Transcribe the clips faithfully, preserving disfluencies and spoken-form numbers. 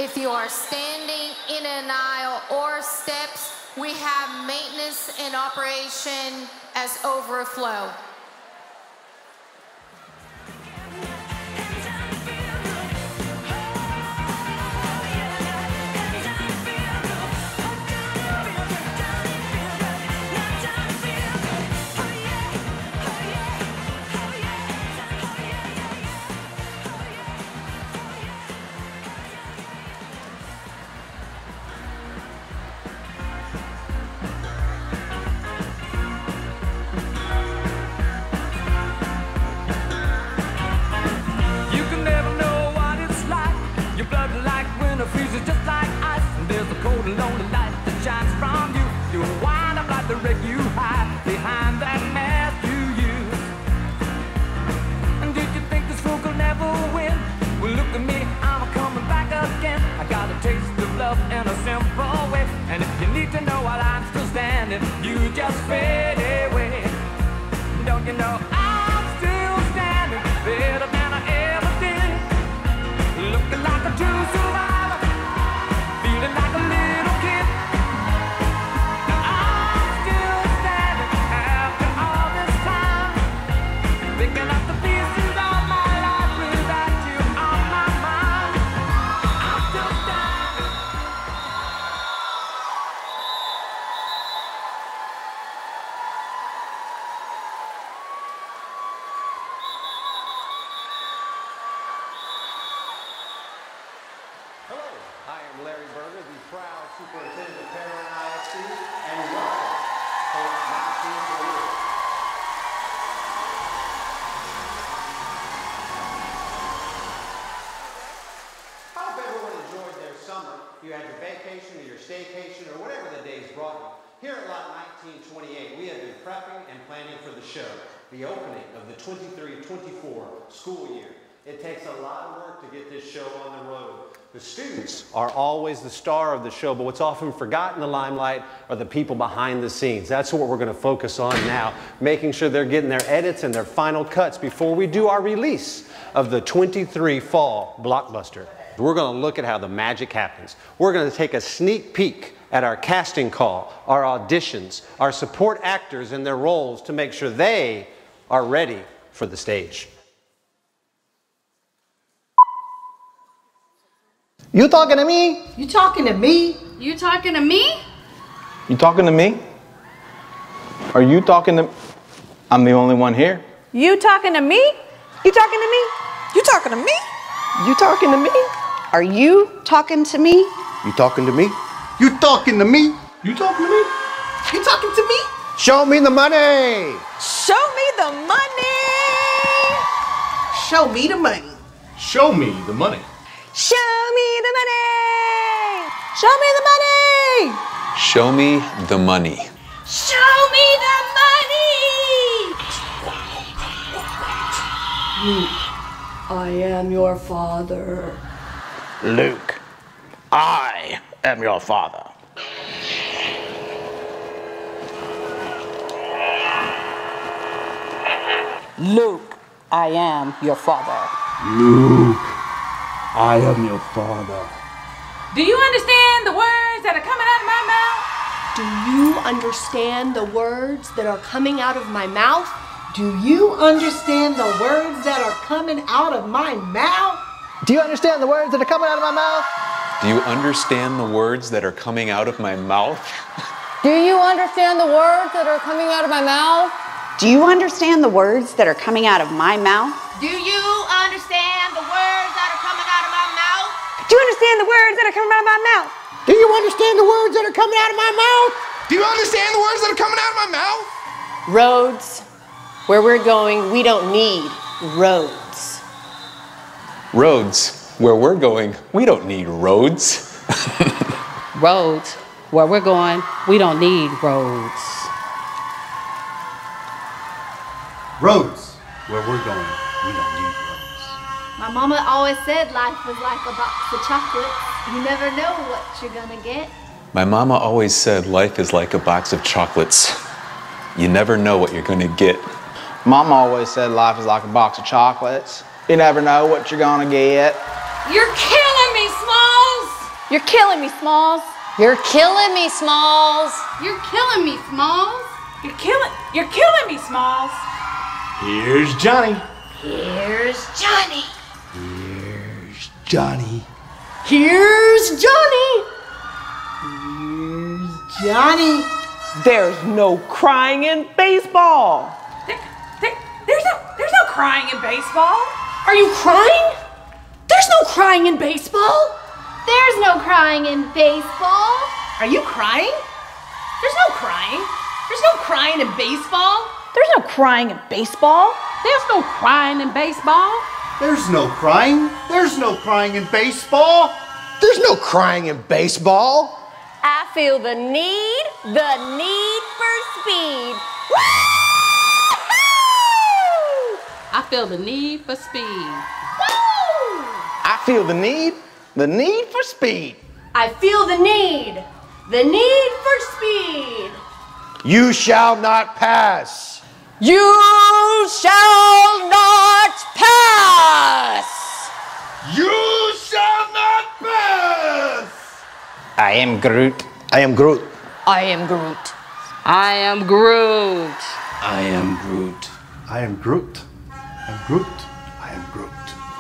If you are standing in an aisle or steps, we have maintenance and operation as overflow. Superintendent of Pearland I S D, and welcome to nineteen twenty-eight. I hope everyone enjoyed their summer. You had your vacation or your staycation or whatever the days brought you. Here at Lot nineteen twenty-eight, we have been prepping and planning for the show, the opening of the twenty-three twenty-four school year. It takes a lot of work to get this show on the road. The students are always the star of the show, but what's often forgotten in the limelight are the people behind the scenes. That's what we're going to focus on now, making sure they're getting their edits and their final cuts before we do our release of the twenty-three fall blockbuster. We're going to look at how the magic happens. We're going to take a sneak peek at our casting call, our auditions, our support actors and their roles to make sure they are ready for the stage. You talking to me? You talking to me? You talking to me? You talking to me? Are you talking to... I'm the only one here. You talking to me? You talking to me? You talking to me? You talking to me? Are you talking to me? You talking to me? You talking to me? You talking to me? You talking to me? Show me the money! Show me the money! Show me the money. Show me the money. Show me the money! Show me the money! Show me the money. Show me the money! Luke, I am your father. Luke, I am your father. Luke, I am your father. Luke, I am your father. Do you understand the words that are coming out of my mouth? Do you understand the words that are coming out of my mouth? Do you understand the words that are coming out of my mouth? Do you understand the words that are coming out of my mouth? Do you understand the words that are coming out of my mouth? Do you understand the words that are coming out of my mouth? Do you understand the words that are coming out of my mouth? Do you understand the words that are coming out of my mouth? Do you understand the words that are coming out of my mouth? Do you understand the words that are coming out of my mouth? Do you understand the words that are coming out of my mouth? Roads, where we're going, we don't need roads. Roads, where we're going, we don't need roads. Roads, where we're going, we don't need roads. Roads, where we're going, we don't need roads. My mama always said life was like a box of chocolates. You never know what you're gonna get. My mama always said life is like a box of chocolates. You never know what you're gonna get. Mama always said life is like a box of chocolates. You never know what you're gonna get. You're killing me, Smalls! You're killing me, Smalls. You're killing me, Smalls. You're killing me, Smalls. You're killing, you're killing me, Smalls. Here's Johnny. Here's Johnny. Here's Johnny. Here's Johnny. Here's Johnny. There's no crying in baseball. There, there, there's no, there's no crying in baseball. Are you crying? There's no crying in baseball. There's no crying in baseball. Are you crying? There's no crying. There's no crying in baseball. There's no crying in baseball. There's no crying in baseball. There's no crying. There's no crying in baseball. There's no crying in baseball. I feel the need, the need for speed. I feel the need for speed. I feel the need, the need for speed. I feel the need, the need for speed. You shall not pass. You shall not pass. You shall not pass. I am Groot. I am Groot. I am Groot. I am Groot. I am Groot. I am Groot. I am Groot. I am Groot.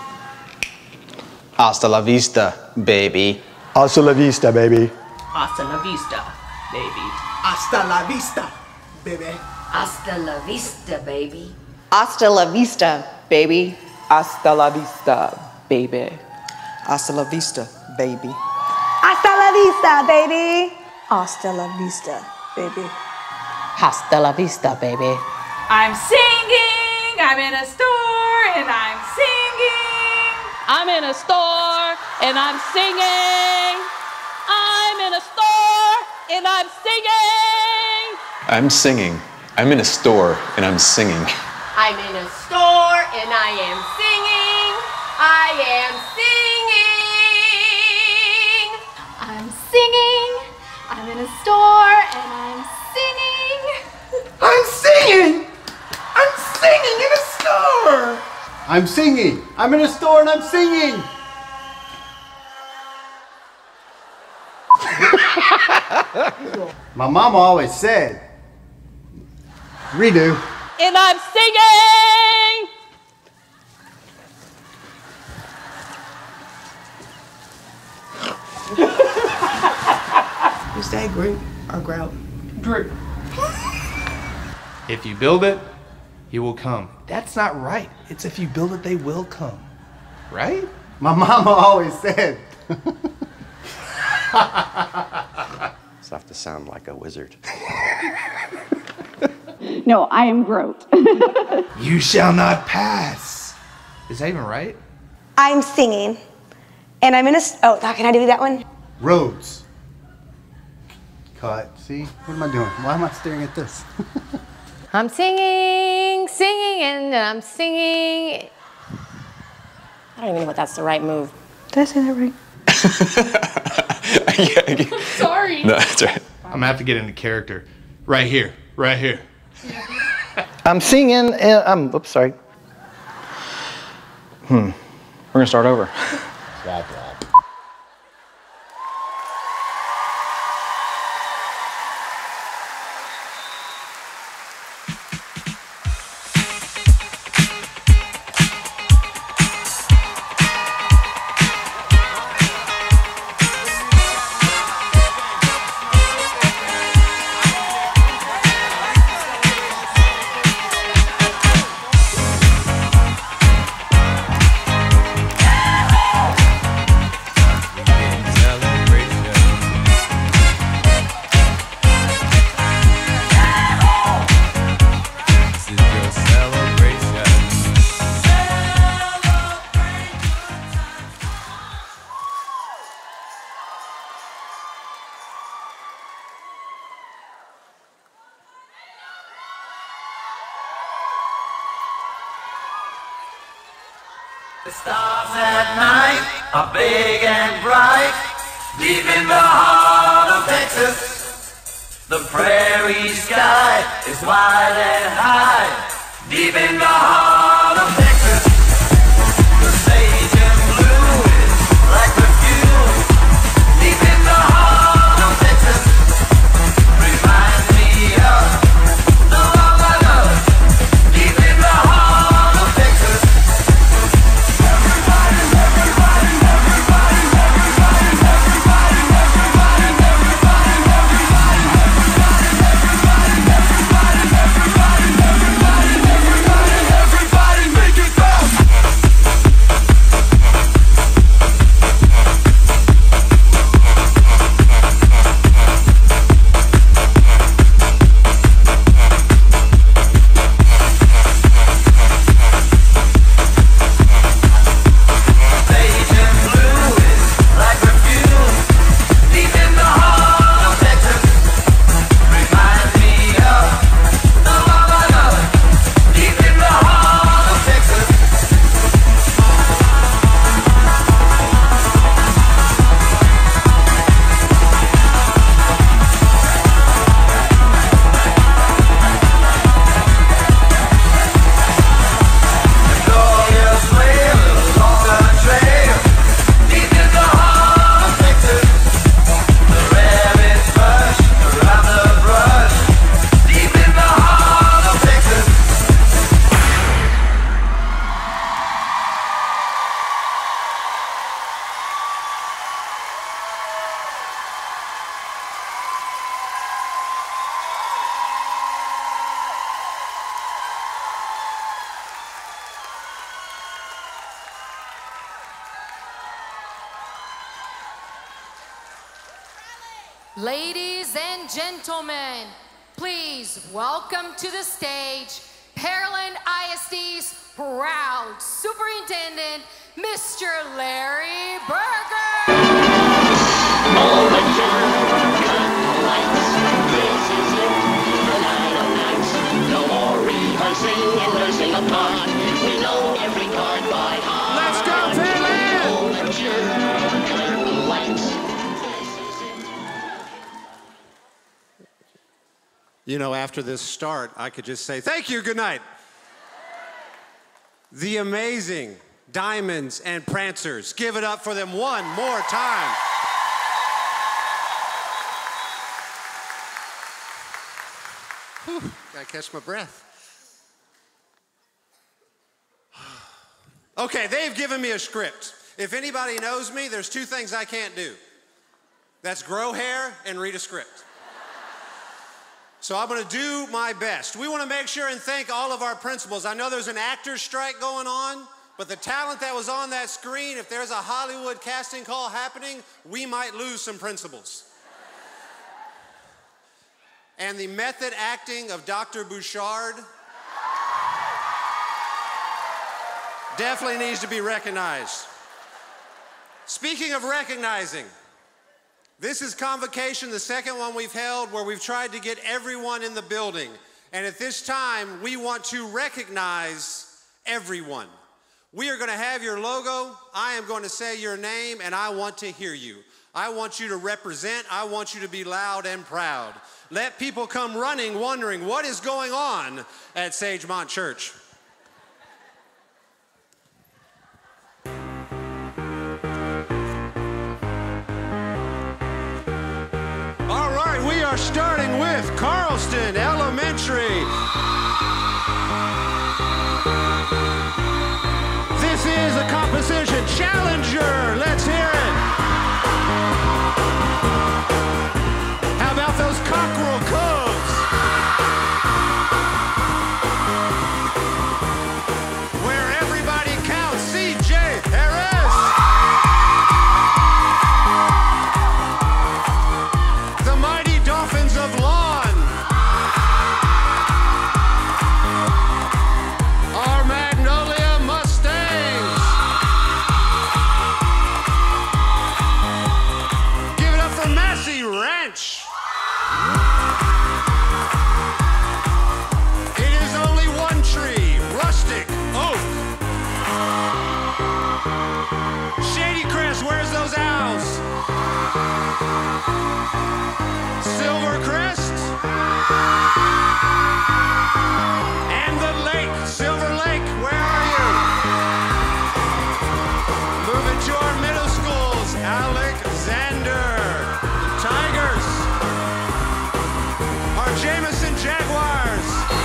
Hasta la vista, baby. Hasta la vista, baby. Hasta la vista, baby. Hasta la vista, baby. Hasta la vista, baby. Hasta la vista, baby. Hasta la vista, baby. Hasta la vista, baby. Hasta la vista, baby. Hasta la vista, baby. Hasta la vista, baby. I'm singing. I'm in a store and I'm singing. I'm in a store and I'm singing. I'm in a store and I'm singing. I'm singing. I'm in a store and I'm singing. I'm in a store and I am singing. I am singing. I'm singing. I'm in a store and I'm singing. I'm singing. I'm singing in a store. I'm singing. I'm in a store and I'm singing. My mama always said, redo. And I'm singing. Is that Groot or Grout? Groot. If you build it, he will come. That's not right. It's if you build it, they will come. Right? My mama always said. So I have to sound like a wizard. No, I am Groot. You shall not pass. Is that even right? I'm singing, and I'm in a. Oh, can I do that one? Roads. Cut. See? What am I doing? Why am I staring at this? I'm singing, singing, and I'm singing. I don't even know what that's the right move. Did I say that right? Sorry. No, that's right. I'm gonna have to get into character. Right here. Right here. I'm singing. And, um, oops, sorry. Hmm. We're gonna start over. Blah, blah. The stars at night are big and bright, deep in the heart of Texas. The prairie sky is wide and high, deep in the heart of Texas. The sage and blue is like perfume, Ladies and gentlemen, please welcome to the stage Pearland I S D's proud superintendent, Mister Larry Berger. All the children lights, this is it, the night of nights. No more rehearsing and nursing a part. We know every card by heart. Let's go, Pearland! All the children lights. You know, after this start, I could just say, thank you, good night. The amazing Diamonds and Prancers. Give it up for them one more time. Whew, gotta catch my breath. Okay, they've given me a script. If anybody knows me, there's two things I can't do. That's grow hair and read a script. So I'm gonna do my best. We wanna make sure and thank all of our principals. I know there's an actor's strike going on, but the talent that was on that screen, if there's a Hollywood casting call happening, we might lose some principals. And the method acting of Doctor Bouchard definitely needs to be recognized. Speaking of recognizing, this is Convocation, the second one we've held, where we've tried to get everyone in the building. And at this time, we want to recognize everyone. We are going to have your logo. I am going to say your name, and I want to hear you. I want you to represent. I want you to be loud and proud. Let people come running, wondering what is going on at Sagemont Church. All right, we are starting with Carlston Elementary. This is a composition challenger. Let's hear it. How about those cockerel coves? Where everybody counts, C J Harris. The mighty Dolphins of Lawn. Our Magnolia Mustangs. Give it up for Massey Ranch. It is only one tree, rustic oak. Shady Crest, where's those owls? Silvercrest. And the lake, Silver Lake, where are you? Moving to our middle schools, Alexander, Tigers. Our Jameson Jaguars.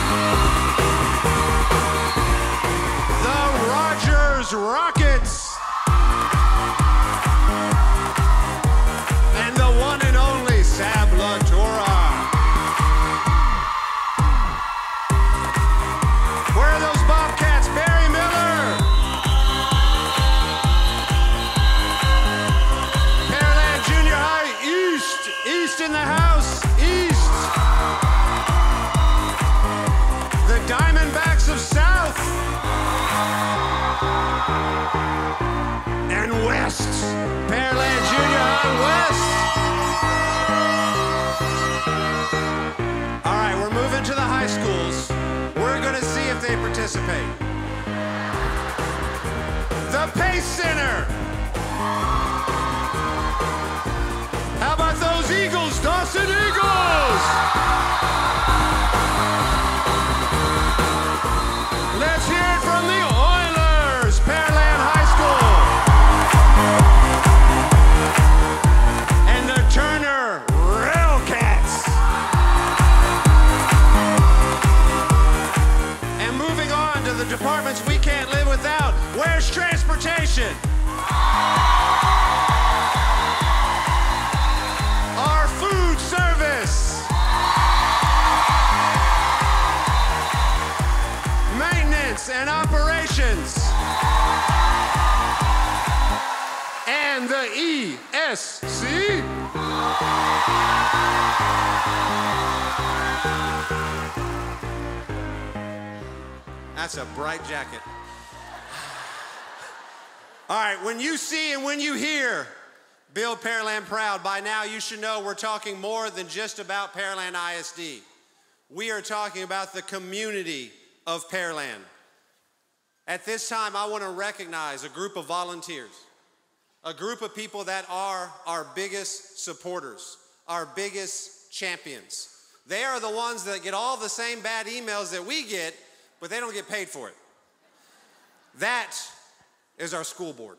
The Rogers Rockets. And the one and only Sablatura. Where are those Bobcats? Barry Miller. Pearland Junior High East. East in the house. East. The Diamondbacks of South. And West. Pearland Junior High West. All right, we're moving to the high schools. We're gonna see if they participate. The Pace Center. How about those Eagles, Dawson Eagles? Let's hear it from the Oilers, Pearland High School. And the Turner Railcats. And moving on to the departments we can't live without. Where's transportation? Our food service. Maintenance and operations. And the E S C. That's a bright jacket. All right, when you see and when you hear Build Pearland Proud, by now you should know we're talking more than just about Pearland I S D. We are talking about the community of Pearland. At this time, I want to recognize a group of volunteers, a group of people that are our biggest supporters, our biggest champions. They are the ones that get all the same bad emails that we get, but they don't get paid for it. That is our school board.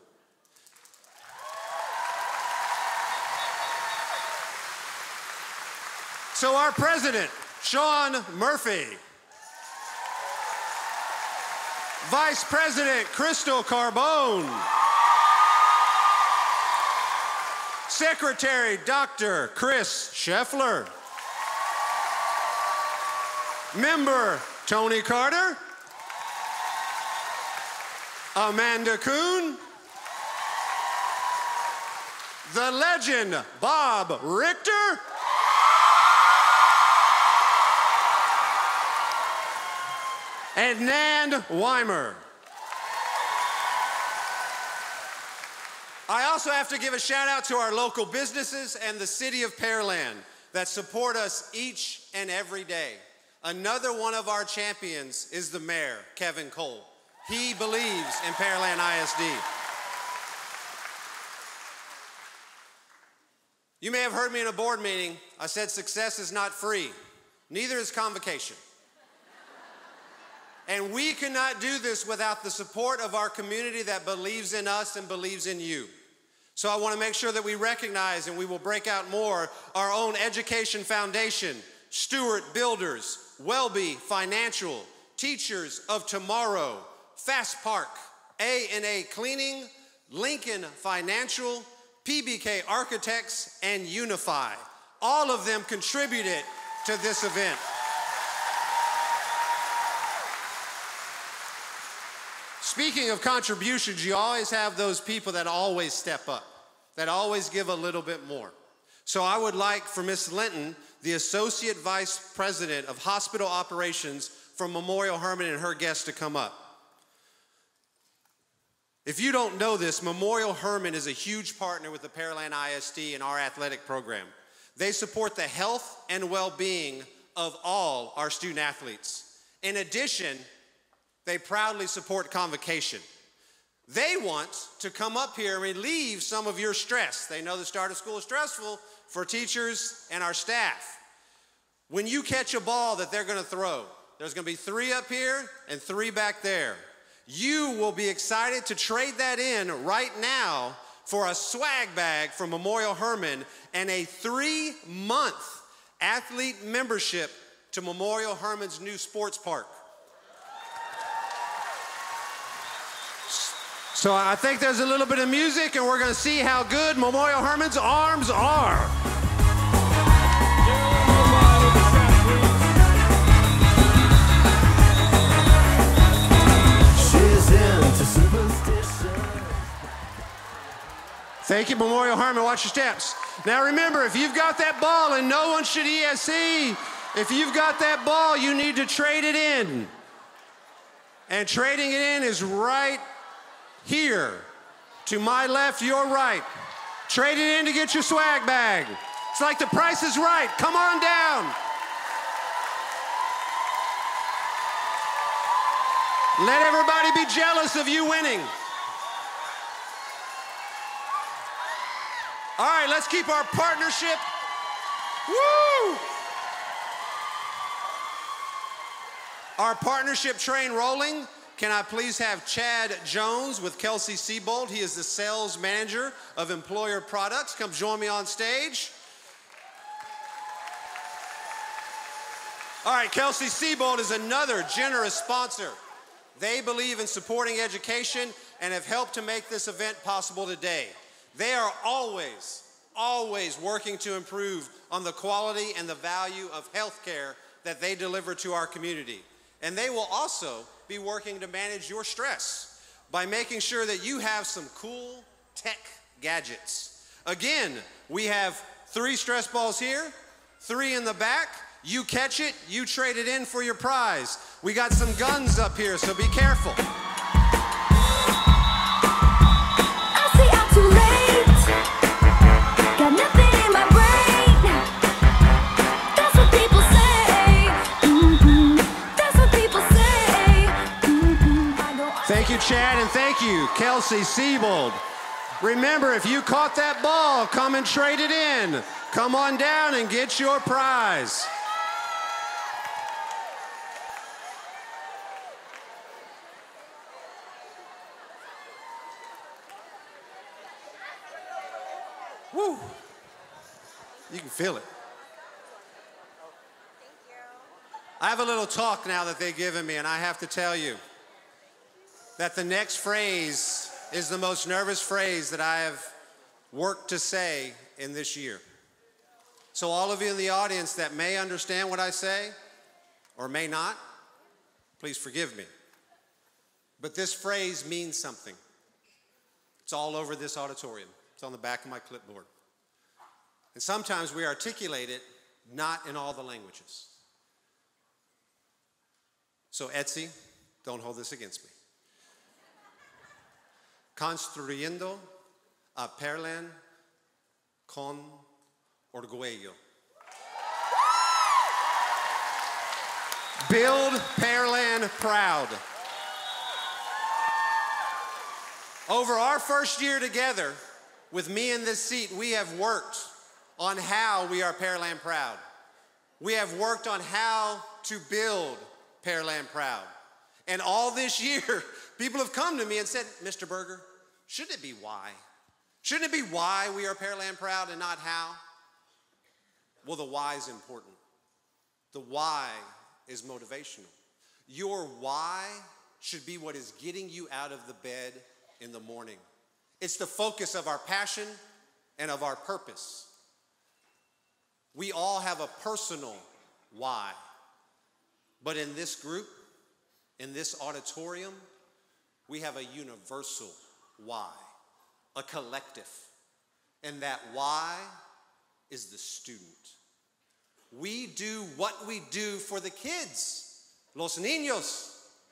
So our president, Sean Murphy. Vice President, Crystal Carbone. Secretary, Doctor Chris Scheffler. Member, Tony Carter. Amanda Kuhn. The legend, Bob Richter. And Nan Weimer. I also have to give a shout out to our local businesses and the city of Pearland that support us each and every day. Another one of our champions is the mayor, Kevin Cole. He believes in Pearland I S D. You may have heard me in a board meeting. I said success is not free. Neither is Convocation. And we cannot do this without the support of our community that believes in us and believes in you. So I want to make sure that we recognize, and we will break out more, our own Education Foundation, Stewart Builders, Welby Financial, Teachers of Tomorrow, Fast Park, A and A Cleaning, Lincoln Financial, P B K Architects, and Unify. All of them contributed to this event. Speaking of contributions, you always have those people that always step up, that always give a little bit more. So I would like for Miz Linton, the Associate Vice President of Hospital Operations from Memorial Hermann, and her guests to come up. If you don't know this, Memorial Hermann is a huge partner with the Pearland I S D and our athletic program. They support the health and well-being of all our student athletes. In addition, they proudly support Convocation. They want to come up here and relieve some of your stress. They know the start of school is stressful for teachers and our staff. When you catch a ball that they're going to throw, there's going to be three up here and three back there. You will be excited to trade that in right now for a swag bag from Memorial Hermann and a three-month athlete membership to Memorial Hermann's new sports park. So I think there's a little bit of music, and we're going to see how good Memorial Hermann's arms are. She's into superstition. Thank you, Memorial Hermann. Watch your steps. Now remember, if you've got that ball, and no one should E S C, if you've got that ball, you need to trade it in. And trading it in is right here. To my left, your right. Trade it in to get your swag bag. It's like the price is right. Come on down. Let everybody be jealous of you winning. All right, let's keep our partnership. Woo! Our partnership train rolling. Can I please have Chad Jones with Kelsey Siebold? He is the sales manager of Employer Products. Come join me on stage. All right, Kelsey Siebold is another generous sponsor. They believe in supporting education and have helped to make this event possible today. They are always, always working to improve on the quality and the value of healthcare that they deliver to our community. And they will also be working to manage your stress by making sure that you have some cool tech gadgets. Again, we have Three stress balls here, three in the back. You catch it, you trade it in for your prize. We got some guns up here, so be careful. I say I'm too late. Got nothing in my brain. That's what people say. Mm-hmm. That's what people say. Mm-hmm. I know I Thank you, Chad, and thank you, Kelsey Siebold. Remember, if you caught that ball, come and trade it in. Come on down and get your prize. Woo! You can feel it. I have a little talk now that they've given me, and I have to tell you that the next phrase is the most nervous phrase that I have worked to say in this year. So all of you in the audience that may understand what I say or may not, please forgive me. But this phrase means something. It's all over this auditorium. It's on the back of my clipboard. And sometimes we articulate it not in all the languages. So Etsy, don't hold this against me. Construyendo a Pearland con orgullo. Build Pearland proud. Over our first year together, with me in this seat, we have worked on how we are Pearland proud. We have worked on how to build Pearland proud. And all this year, people have come to me and said, Mister Berger, shouldn't it be why? Shouldn't it be why we are Pearland proud and not how? Well, the why is important. The why is motivational. Your why should be what is getting you out of the bed in the morning. It's the focus of our passion and of our purpose. We all have a personal why. But in this group, in this auditorium, we have a universal why, a collective. And that why is the student. We do what we do for the kids, los niños.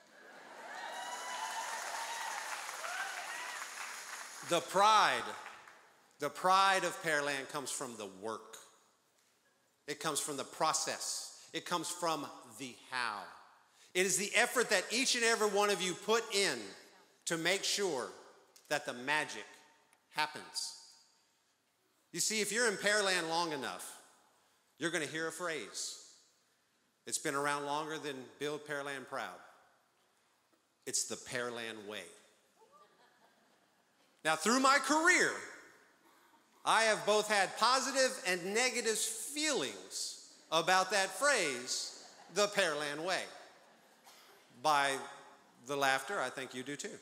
The pride, the pride of Pearland comes from the work. It comes from the process. It comes from the how. It is the effort that each and every one of you put in to make sure that the magic happens. You see, if you're in Pearland long enough, you're going to hear a phrase. It's been around longer than Build Pearland Proud. It's the Pearland way. Now, through my career, I have both had positive and negative feelings about that phrase, the Pearland way. By the laughter, I think you do too.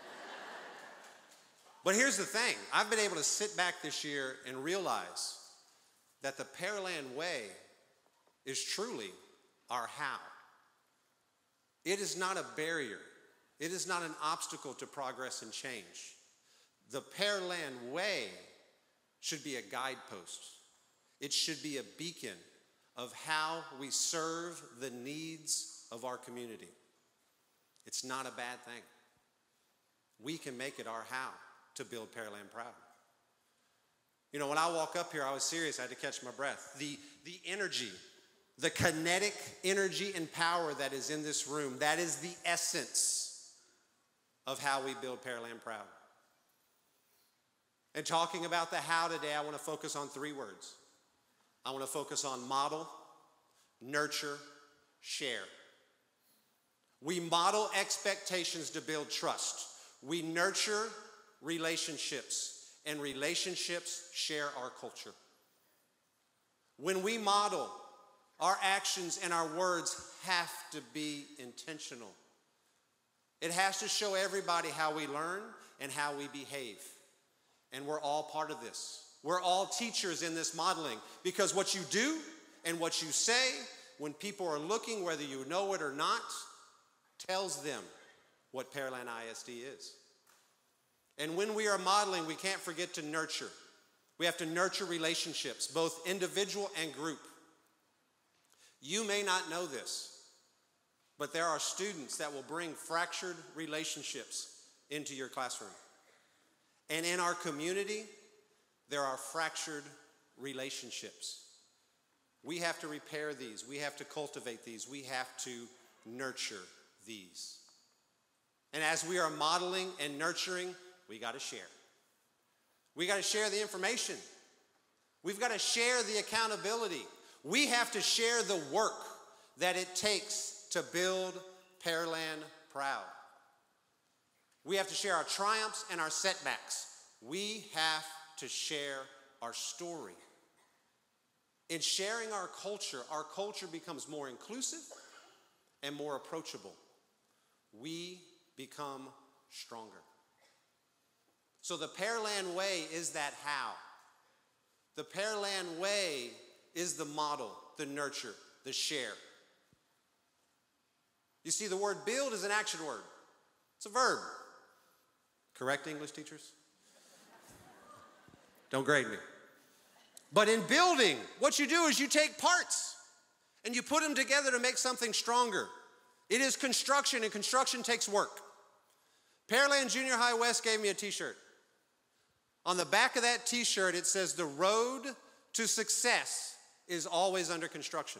But here's the thing. I've been able to sit back this year and realize that the Pearland way is truly our how. It is not a barrier. It is not an obstacle to progress and change. The Pearland way should be a guidepost. It should be a beacon of how we serve the needs of our community. It's not a bad thing. We can make it our how to build Pearland proud. You know, when I walk up here, I was serious. I had to catch my breath. The, the energy, the kinetic energy and power that is in this room, that is the essence of how we build Pearland proud. And talking about the how today, I want to focus on three words. I want to focus on model, nurture, share. We model expectations to build trust. We nurture relationships, and relationships share our culture. When we model, our actions and our words have to be intentional. It has to show everybody how we learn and how we behave. And we're all part of this. We're all teachers in this modeling, because what you do and what you say when people are looking, whether you know it or not, tells them what Pearland I S D is. And when we are modeling, we can't forget to nurture. We have to nurture relationships, both individual and group. You may not know this, but there are students that will bring fractured relationships into your classroom. And in our community, there are fractured relationships. We have to repair these. We have to cultivate these. We have to nurture these. And as we are modeling and nurturing, we got to share. We got to share the information. We've got to share the accountability. We have to share the work that it takes to build Pearland proud. We have to share our triumphs and our setbacks. We have to share our story. In sharing our culture, our culture becomes more inclusive and more approachable. We become stronger. So the Pearland way is that how. The Pearland way is the model, the nurture, the share. You see, the word build is an action word. It's a verb. Correct, English teachers? Don't grade me. But in building, what you do is you take parts and you put them together to make something stronger. It is construction, and construction takes work. Pearland Junior High West gave me a t-shirt. On the back of that t-shirt, it says, "The road to success is always under construction."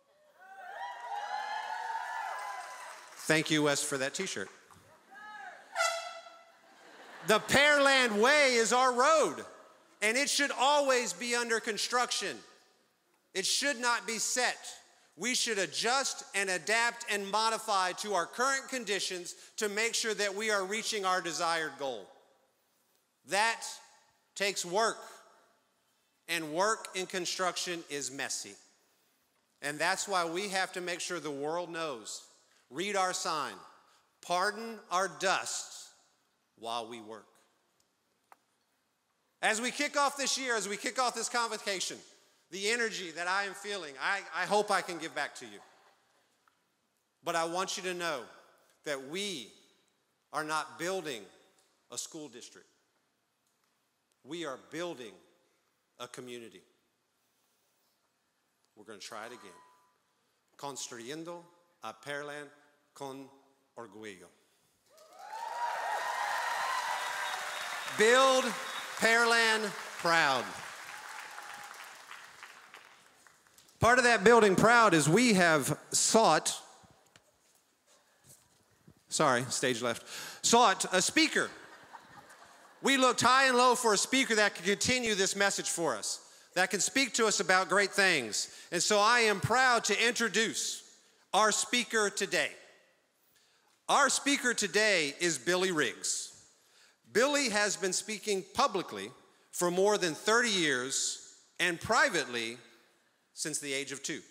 Thank you, West, for that t-shirt. The Pearland way is our road, and it should always be under construction. It should not be set. We should adjust and adapt and modify to our current conditions to make sure that we are reaching our desired goal. That takes work, and work in construction is messy. And that's why we have to make sure the world knows. Read our sign. Pardon our dust while we work. As we kick off this year, as we kick off this convocation, the energy that I am feeling, I, I hope I can give back to you. But I want you to know that we are not building a school district. We are building a community. We're going to try it again. Construyendo a Pearland con orgullo. Build Pearland proud. Part of that building proud is we have sought, sorry, stage left, sought a speaker. We looked high and low for a speaker that could continue this message for us, that can speak to us about great things. And so I am proud to introduce our speaker today. Our speaker today is Billy Riggs. Billy has been speaking publicly for more than thirty years and privately since the age of two.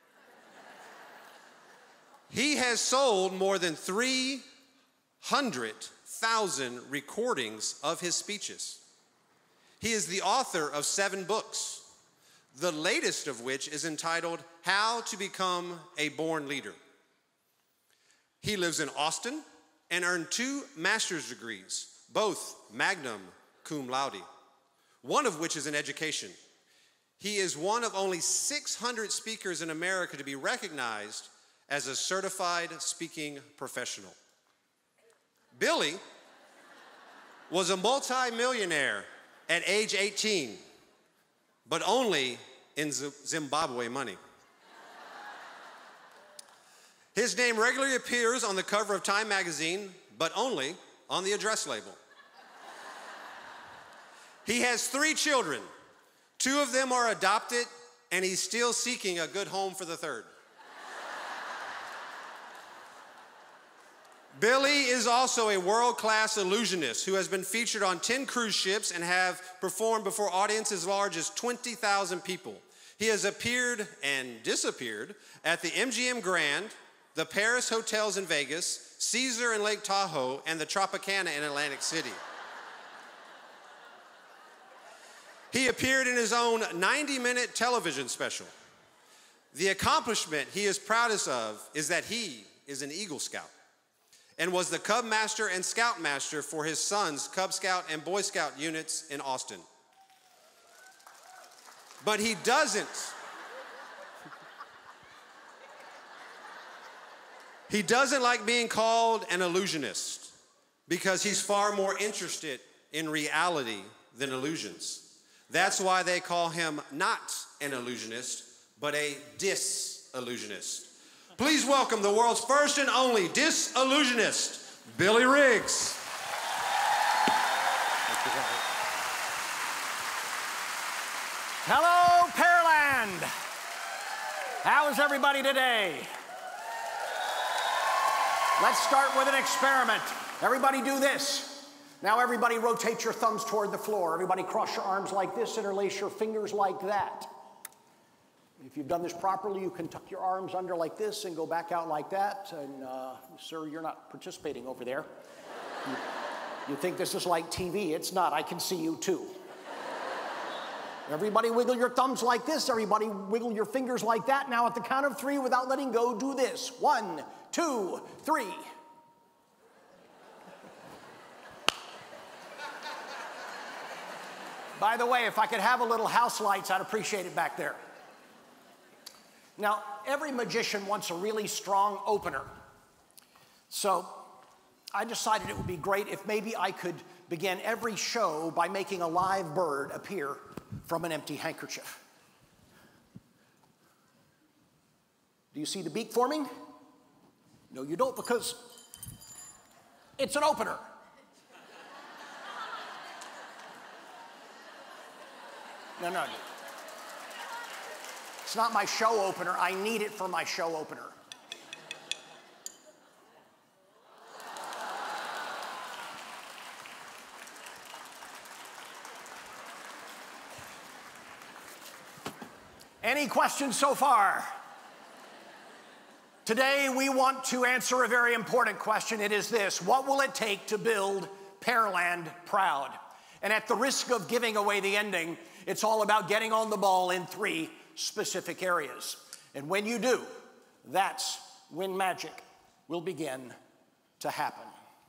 He has sold more than three hundred thousand recordings of his speeches. He is the author of seven books, the latest of which is entitled How to Become a Born Leader. He lives in Austin and earned two master's degrees, both magna cum laude, one of which is in education. He is one of only six hundred speakers in America to be recognized as a certified speaking professional. Billy was a multi-millionaire at age eighteen, but only in Zimbabwe money. His name regularly appears on the cover of Time magazine, but only on the address label. He has three children. Two of them are adopted, and he's still seeking a good home for the third. Billy is also a world-class illusionist who has been featured on ten cruise ships and have performed before audiences as large as twenty thousand people. He has appeared and disappeared at the M G M Grand, the Paris Hotels in Vegas, Caesar in Lake Tahoe, and the Tropicana in Atlantic City. He appeared in his own ninety minute television special. The accomplishment he is proudest of is that he is an Eagle Scout and was the Cub Master and Scout Master for his son's Cub Scout and Boy Scout units in Austin. But he doesn't. He doesn't like being called an illusionist because he's far more interested in reality than illusions. That's why they call him not an illusionist, but a disillusionist. Please welcome the world's first and only disillusionist, Billy Riggs. Hello, Pearland. How is everybody today? Let's start with an experiment. Everybody do this. Now everybody rotate your thumbs toward the floor. Everybody cross your arms like this, interlace your fingers like that. If you've done this properly, you can tuck your arms under like this and go back out like that. And uh, sir, you're not participating over there. You, you think this is like T V. It's not. I can see you too. Everybody wiggle your thumbs like this. Everybody wiggle your fingers like that. Now at the count of three, without letting go, do this. One, two, three. By the way, if I could have a little house lights, I'd appreciate it back there. Now, every magician wants a really strong opener. So I decided it would be great if maybe I could begin every show by making a live bird appear from an empty handkerchief. Do you see the beak forming? No, you don't, because it's an opener. No, no, no. It's not my show opener. I need it for my show opener. Any questions so far? Today we want to answer a very important question. It is this: what will it take to build Pearland proud? And at the risk of giving away the ending, it's all about getting on the ball in three specific areas. And when you do, that's when magic will begin to happen.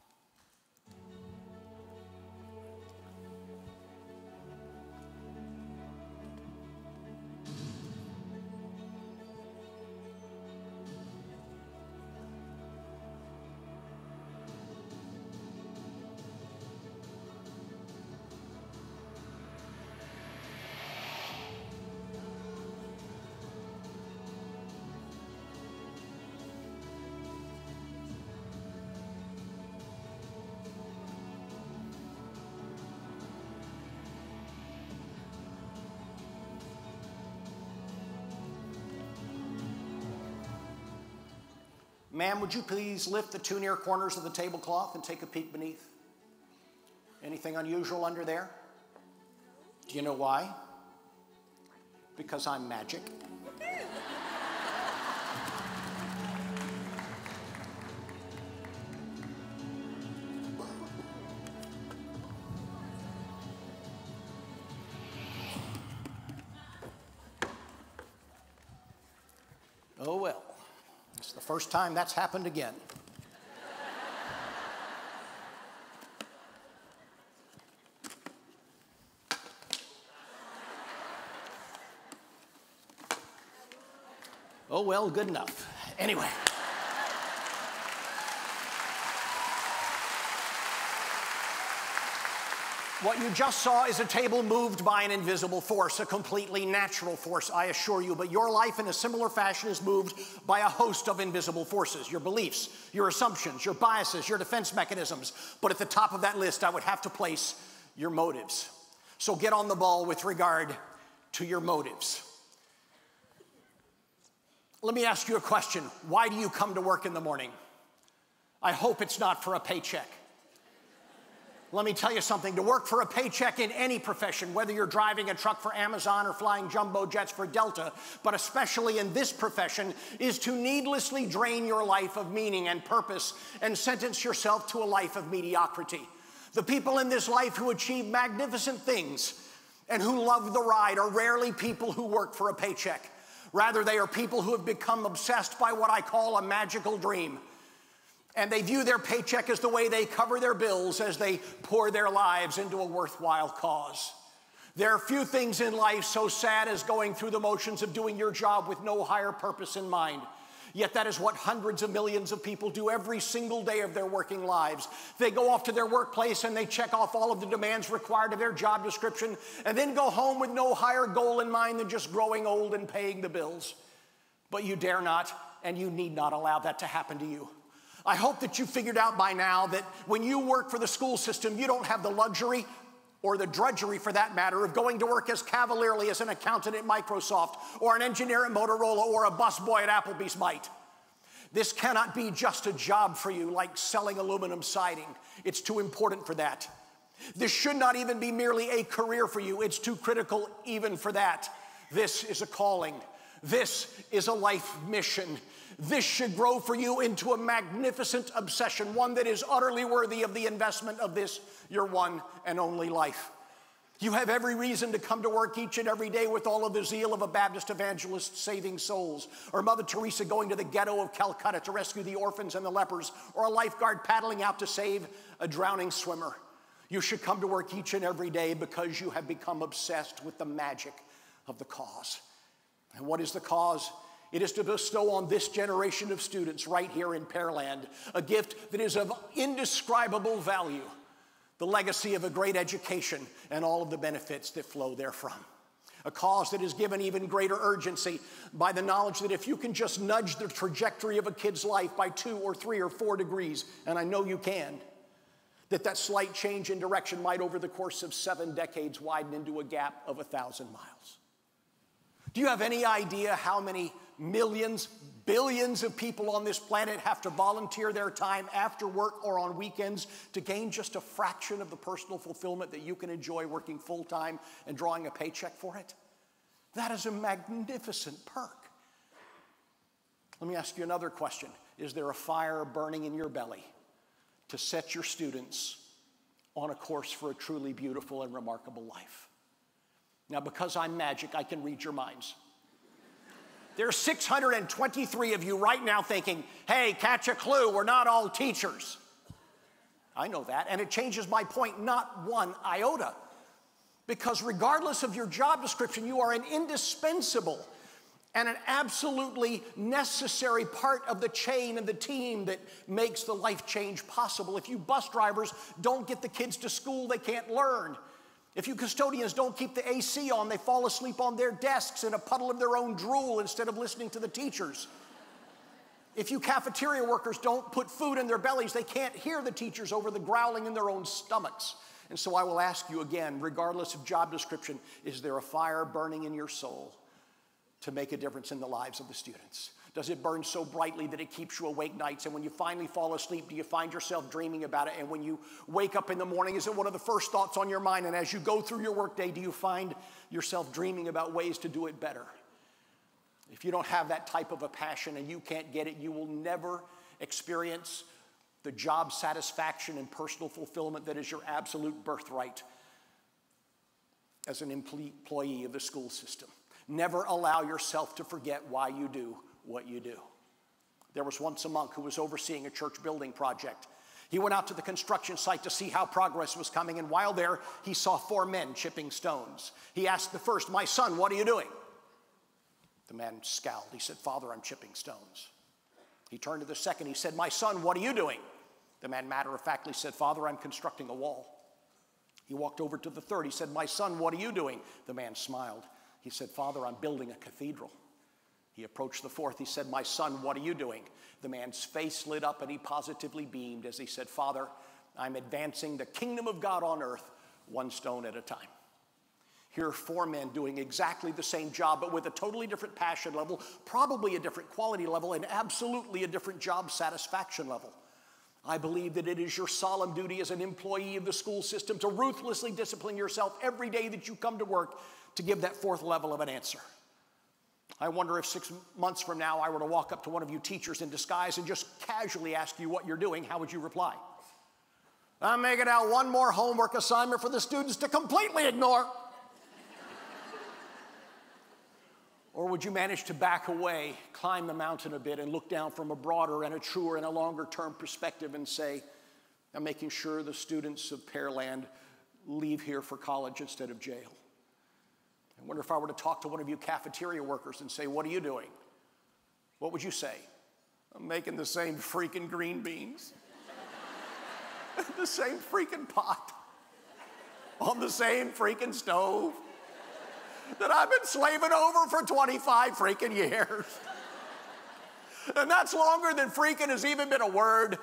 Ma'am, would you please lift the two near corners of the tablecloth and take a peek beneath? Anything unusual under there? Do you know why? Because I'm magic. Oh well. It's the first time that's happened again. Oh, well, good enough. Anyway. What you just saw is a table moved by an invisible force, a completely natural force, I assure you, but your life in a similar fashion is moved by a host of invisible forces, your beliefs, your assumptions, your biases, your defense mechanisms. But at the top of that list, I would have to place your motives. So get on the ball with regard to your motives. Let me ask you a question. Why do you come to work in the morning? I hope it's not for a paycheck. Let me tell you something, to work for a paycheck in any profession, whether you're driving a truck for Amazon or flying jumbo jets for Delta, but especially in this profession, is to needlessly drain your life of meaning and purpose and sentence yourself to a life of mediocrity. The people in this life who achieve magnificent things and who love the ride are rarely people who work for a paycheck. Rather, they are people who have become obsessed by what I call a magical dream. And they view their paycheck as the way they cover their bills as they pour their lives into a worthwhile cause. There are few things in life so sad as going through the motions of doing your job with no higher purpose in mind. Yet that is what hundreds of millions of people do every single day of their working lives. They go off to their workplace and they check off all of the demands required of their job description and then go home with no higher goal in mind than just growing old and paying the bills. But you dare not, and you need not allow that to happen to you. I hope that you figured out by now that when you work for the school system, you don't have the luxury, or the drudgery for that matter, of going to work as cavalierly as an accountant at Microsoft, or an engineer at Motorola, or a busboy at Applebee's might. This cannot be just a job for you like selling aluminum siding. It's too important for that. This should not even be merely a career for you. It's too critical even for that. This is a calling. This is a life mission. This should grow for you into a magnificent obsession, one that is utterly worthy of the investment of this, your one and only life. You have every reason to come to work each and every day with all of the zeal of a Baptist evangelist saving souls, or Mother Teresa going to the ghetto of Calcutta to rescue the orphans and the lepers, or a lifeguard paddling out to save a drowning swimmer. You should come to work each and every day because you have become obsessed with the magic of the cause. And what is the cause? It is to bestow on this generation of students right here in Pearland a gift that is of indescribable value, the legacy of a great education and all of the benefits that flow therefrom. A cause that is given even greater urgency by the knowledge that if you can just nudge the trajectory of a kid's life by two or three or four degrees, and I know you can, that that slight change in direction might over the course of seven decades widen into a gap of a thousand miles. Do you have any idea how many millions, billions of people on this planet have to volunteer their time after work or on weekends to gain just a fraction of the personal fulfillment that you can enjoy working full-time and drawing a paycheck for it? That is a magnificent perk. Let me ask you another question. Is there a fire burning in your belly to set your students on a course for a truly beautiful and remarkable life? Now, because I'm magic, I can read your minds. There are six hundred twenty-three of you right now thinking, hey, catch a clue, we're not all teachers. I know that, and it changes my point not one iota. Because regardless of your job description, you are an indispensable and an absolutely necessary part of the chain and the team that makes the life change possible. If you bus drivers don't get the kids to school, they can't learn. If you custodians don't keep the A C on, they fall asleep on their desks in a puddle of their own drool instead of listening to the teachers. If you cafeteria workers don't put food in their bellies, they can't hear the teachers over the growling in their own stomachs. And so I will ask you again, regardless of job description, is there a fire burning in your soul to make a difference in the lives of the students? Does it burn so brightly that it keeps you awake nights? And when you finally fall asleep, do you find yourself dreaming about it? And when you wake up in the morning, is it one of the first thoughts on your mind? And as you go through your workday, do you find yourself dreaming about ways to do it better? If you don't have that type of a passion and you can't get it, you will never experience the job satisfaction and personal fulfillment that is your absolute birthright as an employee of the school system. Never allow yourself to forget why you do what you do. There was once a monk who was overseeing a church building project. He went out to the construction site to see how progress was coming, and while there, he saw four men chipping stones. He asked the first, "My son, what are you doing?" The man scowled. He said, "Father, I'm chipping stones." He turned to the second. He said, "My son, what are you doing?" The man matter-of-factly said, "Father, I'm constructing a wall." He walked over to the third. He said, "My son, what are you doing?" The man smiled. He said, "Father, I'm building a cathedral." He approached the fourth. He said, "My son, what are you doing?" The man's face lit up and he positively beamed as he said, "Father, I'm advancing the kingdom of God on earth one stone at a time." Here are four men doing exactly the same job, but with a totally different passion level, probably a different quality level, and absolutely a different job satisfaction level. I believe that it is your solemn duty as an employee of the school system to ruthlessly discipline yourself every day that you come to work to give that fourth level of an answer. I wonder if six months from now I were to walk up to one of you teachers in disguise and just casually ask you what you're doing, how would you reply? "I'm making out one more homework assignment for the students to completely ignore." Or would you manage to back away, climb the mountain a bit, and look down from a broader and a truer and a longer-term perspective and say, "I'm making sure the students of Pearland leave here for college instead of jail. I wonder if I were to talk to one of you cafeteria workers and say, what are you doing? What would you say? I'm making the same freaking green beans. The same freaking pot. On the same freaking stove that I've been slaving over for twenty-five freaking years. And that's longer than freaking has even been a word.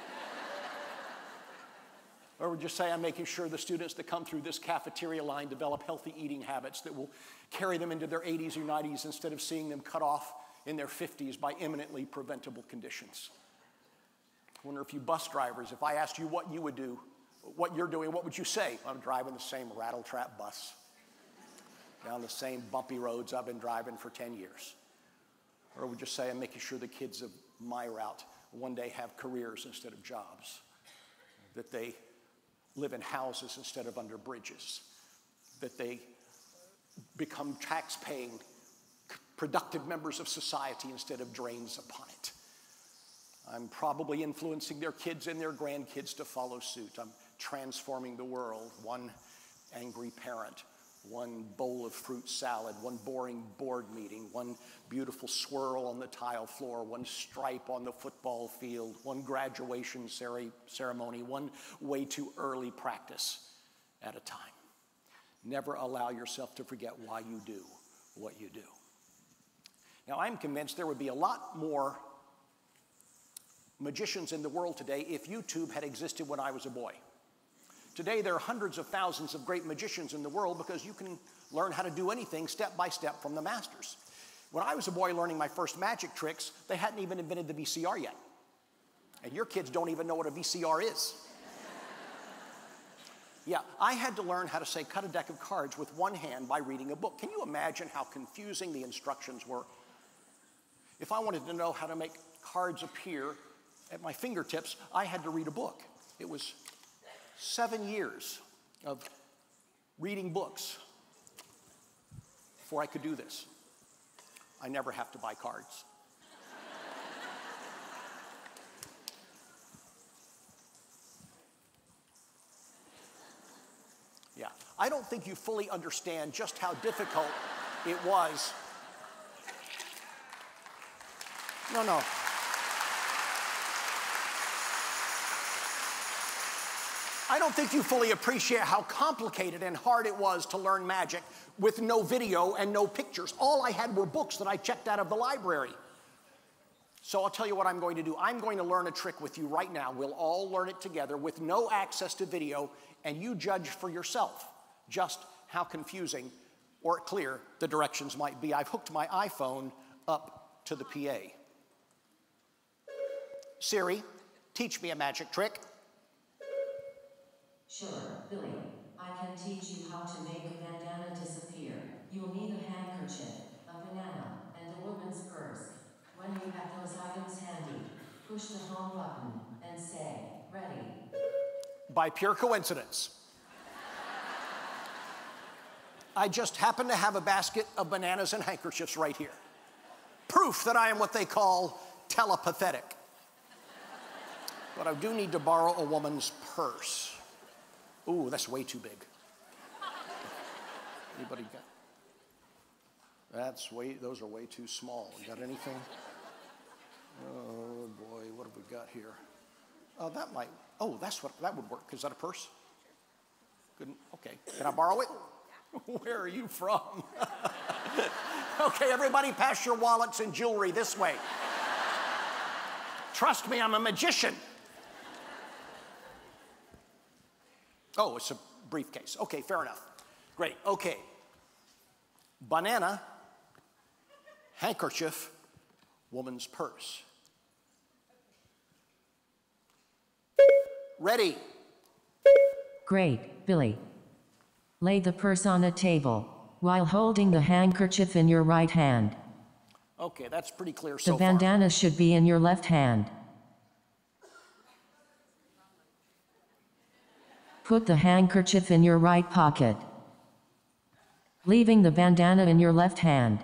Or would you say, I'm making sure the students that come through this cafeteria line develop healthy eating habits that will carry them into their eighties or nineties instead of seeing them cut off in their fifties by imminently preventable conditions? I wonder if you bus drivers, if I asked you what you would do, what you're doing, what would you say? I'm driving the same rattle-trap bus down the same bumpy roads I've been driving for ten years. Or would you say, I'm making sure the kids of my route one day have careers instead of jobs, that they live in houses instead of under bridges, that they become tax-paying, productive members of society instead of drains upon it. I'm probably influencing their kids and their grandkids to follow suit. I'm transforming the world, one angry parent, one bowl of fruit salad, one boring board meeting, one beautiful swirl on the tile floor, one stripe on the football field, one graduation ceremony, one way too early practice at a time. Never allow yourself to forget why you do what you do. Now, I'm convinced there would be a lot more magicians in the world today if YouTube had existed when I was a boy. Today, there are hundreds of thousands of great magicians in the world because you can learn how to do anything step by step from the masters. When I was a boy learning my first magic tricks, they hadn't even invented the V C R yet. And your kids don't even know what a V C R is. Yeah, I had to learn how to, say, cut a deck of cards with one hand by reading a book. Can you imagine how confusing the instructions were? If I wanted to know how to make cards appear at my fingertips, I had to read a book. It was seven years of reading books before I could do this. I never have to buy cards. Yeah, I don't think you fully understand just how difficult it was. No, no. I don't think you fully appreciate how complicated and hard it was to learn magic with no video and no pictures. All I had were books that I checked out of the library. So I'll tell you what I'm going to do. I'm going to learn a trick with you right now. We'll all learn it together with no access to video, and you judge for yourself just how confusing or clear the directions might be. I've hooked my iPhone up to the P A. Siri, teach me a magic trick. Sure, Billy. I can teach you how to make a bandana disappear. You'll need a handkerchief, a banana, and a woman's purse. When you have those items handy, push the home button and say, ready. By pure coincidence, I just happen to have a basket of bananas and handkerchiefs right here. Proof that I am what they call telepathetic. But I do need to borrow a woman's purse. Ooh, that's way too big. Anybody got? That's way, those are way too small. You got anything? Oh boy, what have we got here? Oh, that might, oh, that's what, that would work. Is that a purse? Good, okay. Can I borrow it? Where are you from? Okay, everybody pass your wallets and jewelry this way. Trust me, I'm a magician. Oh, it's a briefcase. Okay, fair enough. Great, okay. Banana, handkerchief, woman's purse. Ready. Great, Billy. Lay the purse on a table while holding the handkerchief in your right hand. Okay, that's pretty clear so The far. bandana should be in your left hand. Put the handkerchief in your right pocket, leaving the bandana in your left hand.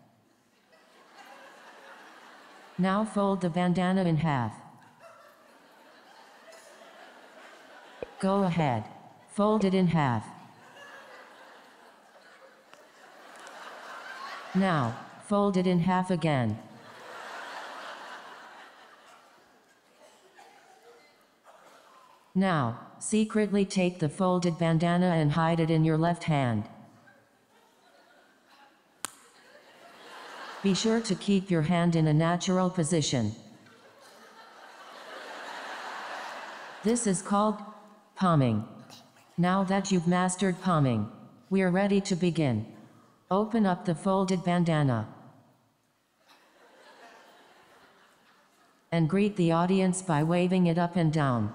Now fold the bandana in half. Go ahead, fold it in half. Now, fold it in half again. Now, secretly take the folded bandana and hide it in your left hand. Be sure to keep your hand in a natural position. This is called palming. Now that you've mastered palming, we're ready to begin. Open up the folded bandana and greet the audience by waving it up and down.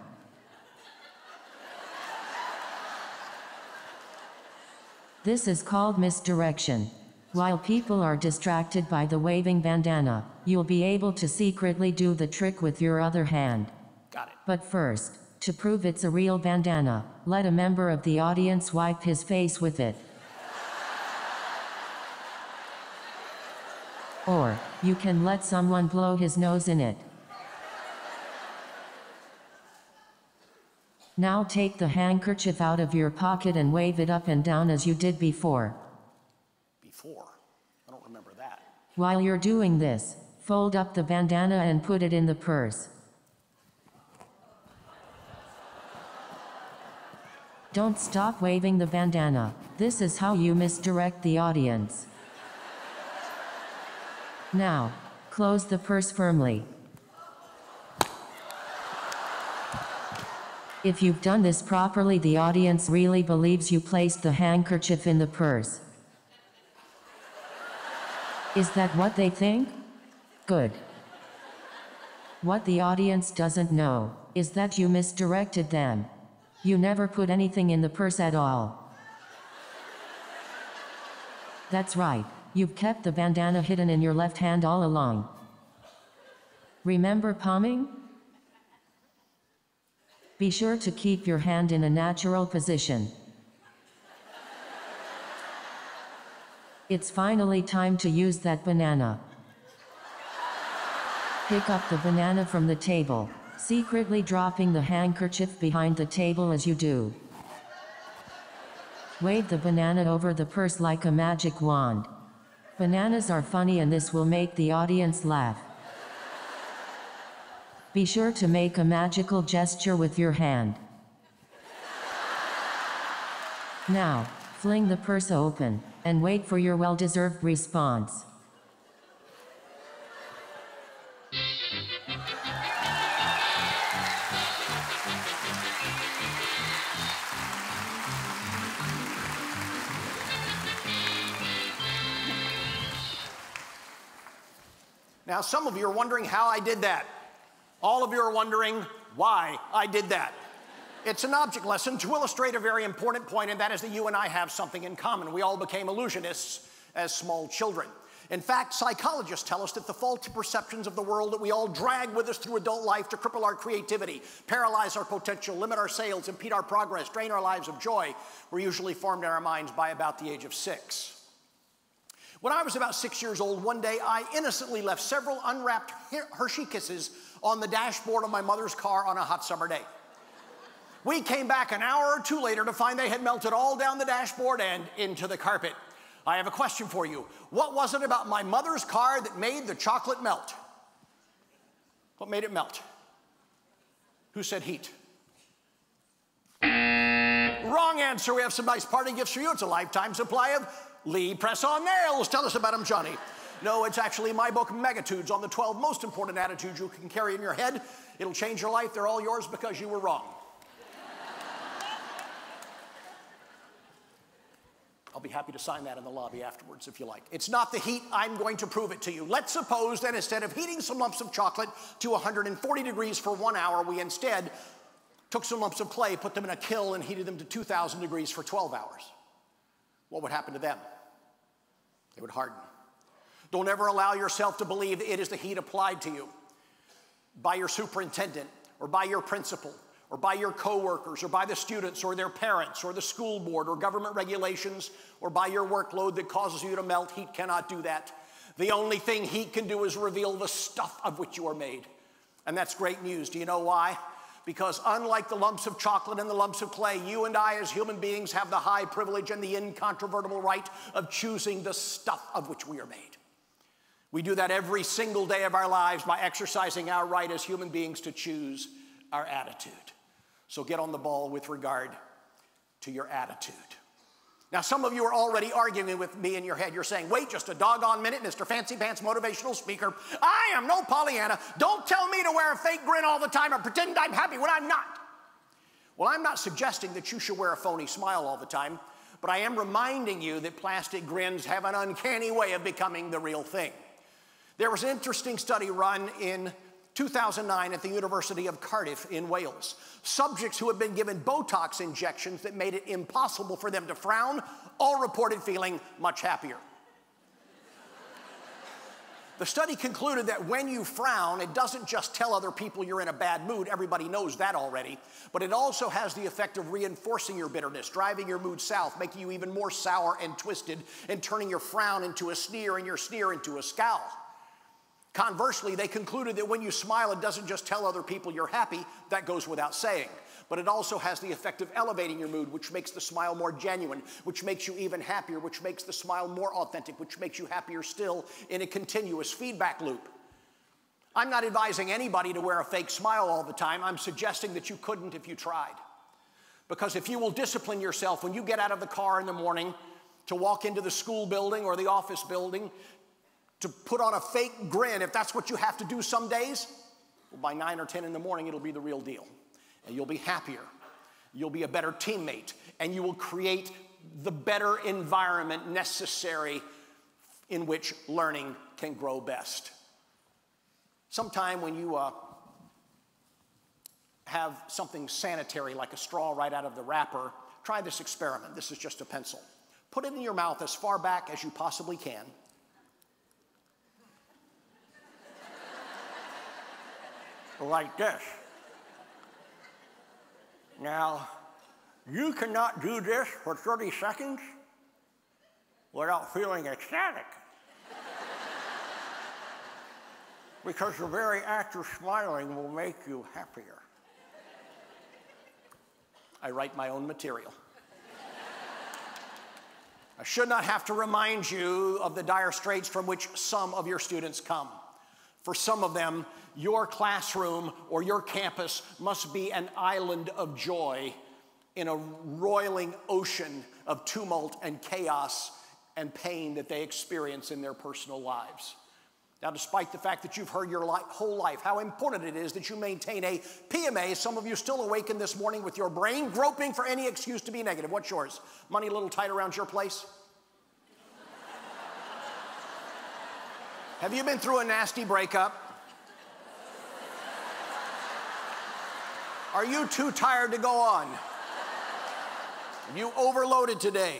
This is called misdirection. While people are distracted by the waving bandana, you'll be able to secretly do the trick with your other hand. Got it. But first, to prove it's a real bandana, let a member of the audience wipe his face with it. Or, you can let someone blow his nose in it. Now take the handkerchief out of your pocket and wave it up and down as you did before. Before? I don't remember that. While you're doing this, fold up the bandana and put it in the purse. Don't stop waving the bandana. This is how you misdirect the audience. Now, close the purse firmly. If you've done this properly, the audience really believes you placed the handkerchief in the purse. Is that what they think? Good. What the audience doesn't know is that you misdirected them. You never put anything in the purse at all. That's right, you've kept the bandana hidden in your left hand all along. Remember palming? Be sure to keep your hand in a natural position. It's finally time to use that banana. Pick up the banana from the table, secretly dropping the handkerchief behind the table as you do. Wave the banana over the purse like a magic wand. Bananas are funny and this will make the audience laugh. Be sure to make a magical gesture with your hand. Now, fling the purse open, and wait for your well-deserved response. Now, some of you are wondering how I did that. All of you are wondering why I did that. It's an object lesson to illustrate a very important point, and that is that you and I have something in common. We all became illusionists as small children. In fact, psychologists tell us that the faulty perceptions of the world that we all drag with us through adult life to cripple our creativity, paralyze our potential, limit our sales, impede our progress, drain our lives of joy, were usually formed in our minds by about the age of six. When I was about six years old, one day I innocently left several unwrapped Hershey Kisses on the dashboard of my mother's car on a hot summer day. We came back an hour or two later to find they had melted all down the dashboard and into the carpet. I have a question for you. What was it about my mother's car that made the chocolate melt? What made it melt? Who said heat? Wrong answer. We have some nice party gifts for you. It's a lifetime supply of Lee press-on nails. Tell us about them, Johnny. No, it's actually my book, Megatudes, on the twelve most important attitudes you can carry in your head. It'll change your life. They're all yours because you were wrong. I'll be happy to sign that in the lobby afterwards if you like. It's not the heat. I'm going to prove it to you. Let's suppose that instead of heating some lumps of chocolate to one hundred forty degrees for one hour, we instead took some lumps of clay, put them in a kiln, and heated them to two thousand degrees for twelve hours. What would happen to them? They would harden. Don't ever allow yourself to believe that it is the heat applied to you by your superintendent or by your principal or by your coworkers or by the students or their parents or the school board or government regulations or by your workload that causes you to melt. Heat cannot do that. The only thing heat can do is reveal the stuff of which you are made. And that's great news. Do you know why? Because unlike the lumps of chocolate and the lumps of clay, you and I as human beings have the high privilege and the incontrovertible right of choosing the stuff of which we are made. We do that every single day of our lives by exercising our right as human beings to choose our attitude. So get on the ball with regard to your attitude. Now, some of you are already arguing with me in your head. You're saying, wait just a doggone minute, Mister Fancy Pants motivational speaker. I am no Pollyanna. Don't tell me to wear a fake grin all the time or pretend I'm happy when I'm not. Well, I'm not suggesting that you should wear a phony smile all the time, but I am reminding you that plastic grins have an uncanny way of becoming the real thing. There was an interesting study run in two thousand nine at the University of Cardiff in Wales. Subjects who had been given Botox injections that made it impossible for them to frown all reported feeling much happier. The study concluded that when you frown, it doesn't just tell other people you're in a bad mood, everybody knows that already, but it also has the effect of reinforcing your bitterness, driving your mood south, making you even more sour and twisted, and turning your frown into a sneer and your sneer into a scowl. Conversely, they concluded that when you smile, it doesn't just tell other people you're happy, that goes without saying, but it also has the effect of elevating your mood, which makes the smile more genuine, which makes you even happier, which makes the smile more authentic, which makes you happier still in a continuous feedback loop. I'm not advising anybody to wear a fake smile all the time. I'm suggesting that you couldn't if you tried. Because if you will discipline yourself when you get out of the car in the morning to walk into the school building or the office building, to put on a fake grin, if that's what you have to do some days, well, by nine or ten in the morning, it'll be the real deal. And you'll be happier. You'll be a better teammate. And you will create the better environment necessary in which learning can grow best. Sometime when you uh, have something sanitary like a straw right out of the wrapper, try this experiment. This is just a pencil. Put it in your mouth as far back as you possibly can. Like this. Now, you cannot do this for thirty seconds without feeling ecstatic. Because the very act of smiling will make you happier. I write my own material. I should not have to remind you of the dire straits from which some of your students come. For some of them, your classroom or your campus must be an island of joy in a roiling ocean of tumult and chaos and pain that they experience in their personal lives. Now, despite the fact that you've heard your li- whole life how important it is that you maintain a P M A, some of you still awakened this morning with your brain groping for any excuse to be negative. What's yours? Money a little tight around your place? Have you been through a nasty breakup? Are you too tired to go on? Are you overloaded today?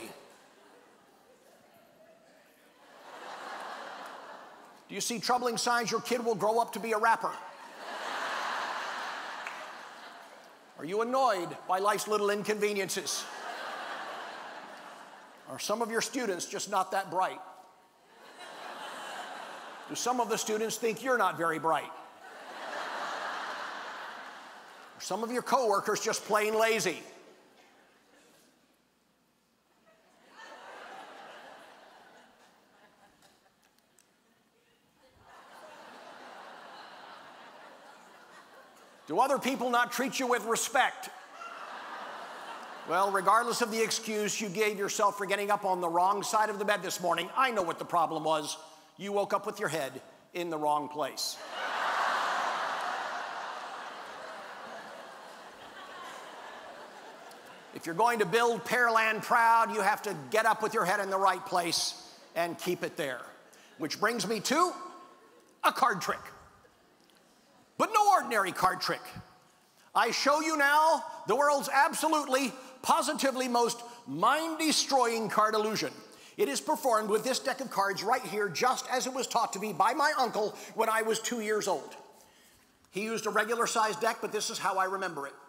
Do you see troubling signs your kid will grow up to be a rapper? Are you annoyed by life's little inconveniences? Are some of your students just not that bright? Do some of the students think you're not very bright? Are some of your coworkers just plain lazy? Do other people not treat you with respect? Well, regardless of the excuse you gave yourself for getting up on the wrong side of the bed this morning, I know what the problem was. You woke up with your head in the wrong place. If you're going to build Pearland proud, you have to get up with your head in the right place and keep it there. Which brings me to a card trick. But no ordinary card trick. I show you now the world's absolutely, positively most mind-destroying card illusion. It is performed with this deck of cards right here, just as it was taught to me by my uncle when I was two years old. He used a regular-sized deck, but this is how I remember it.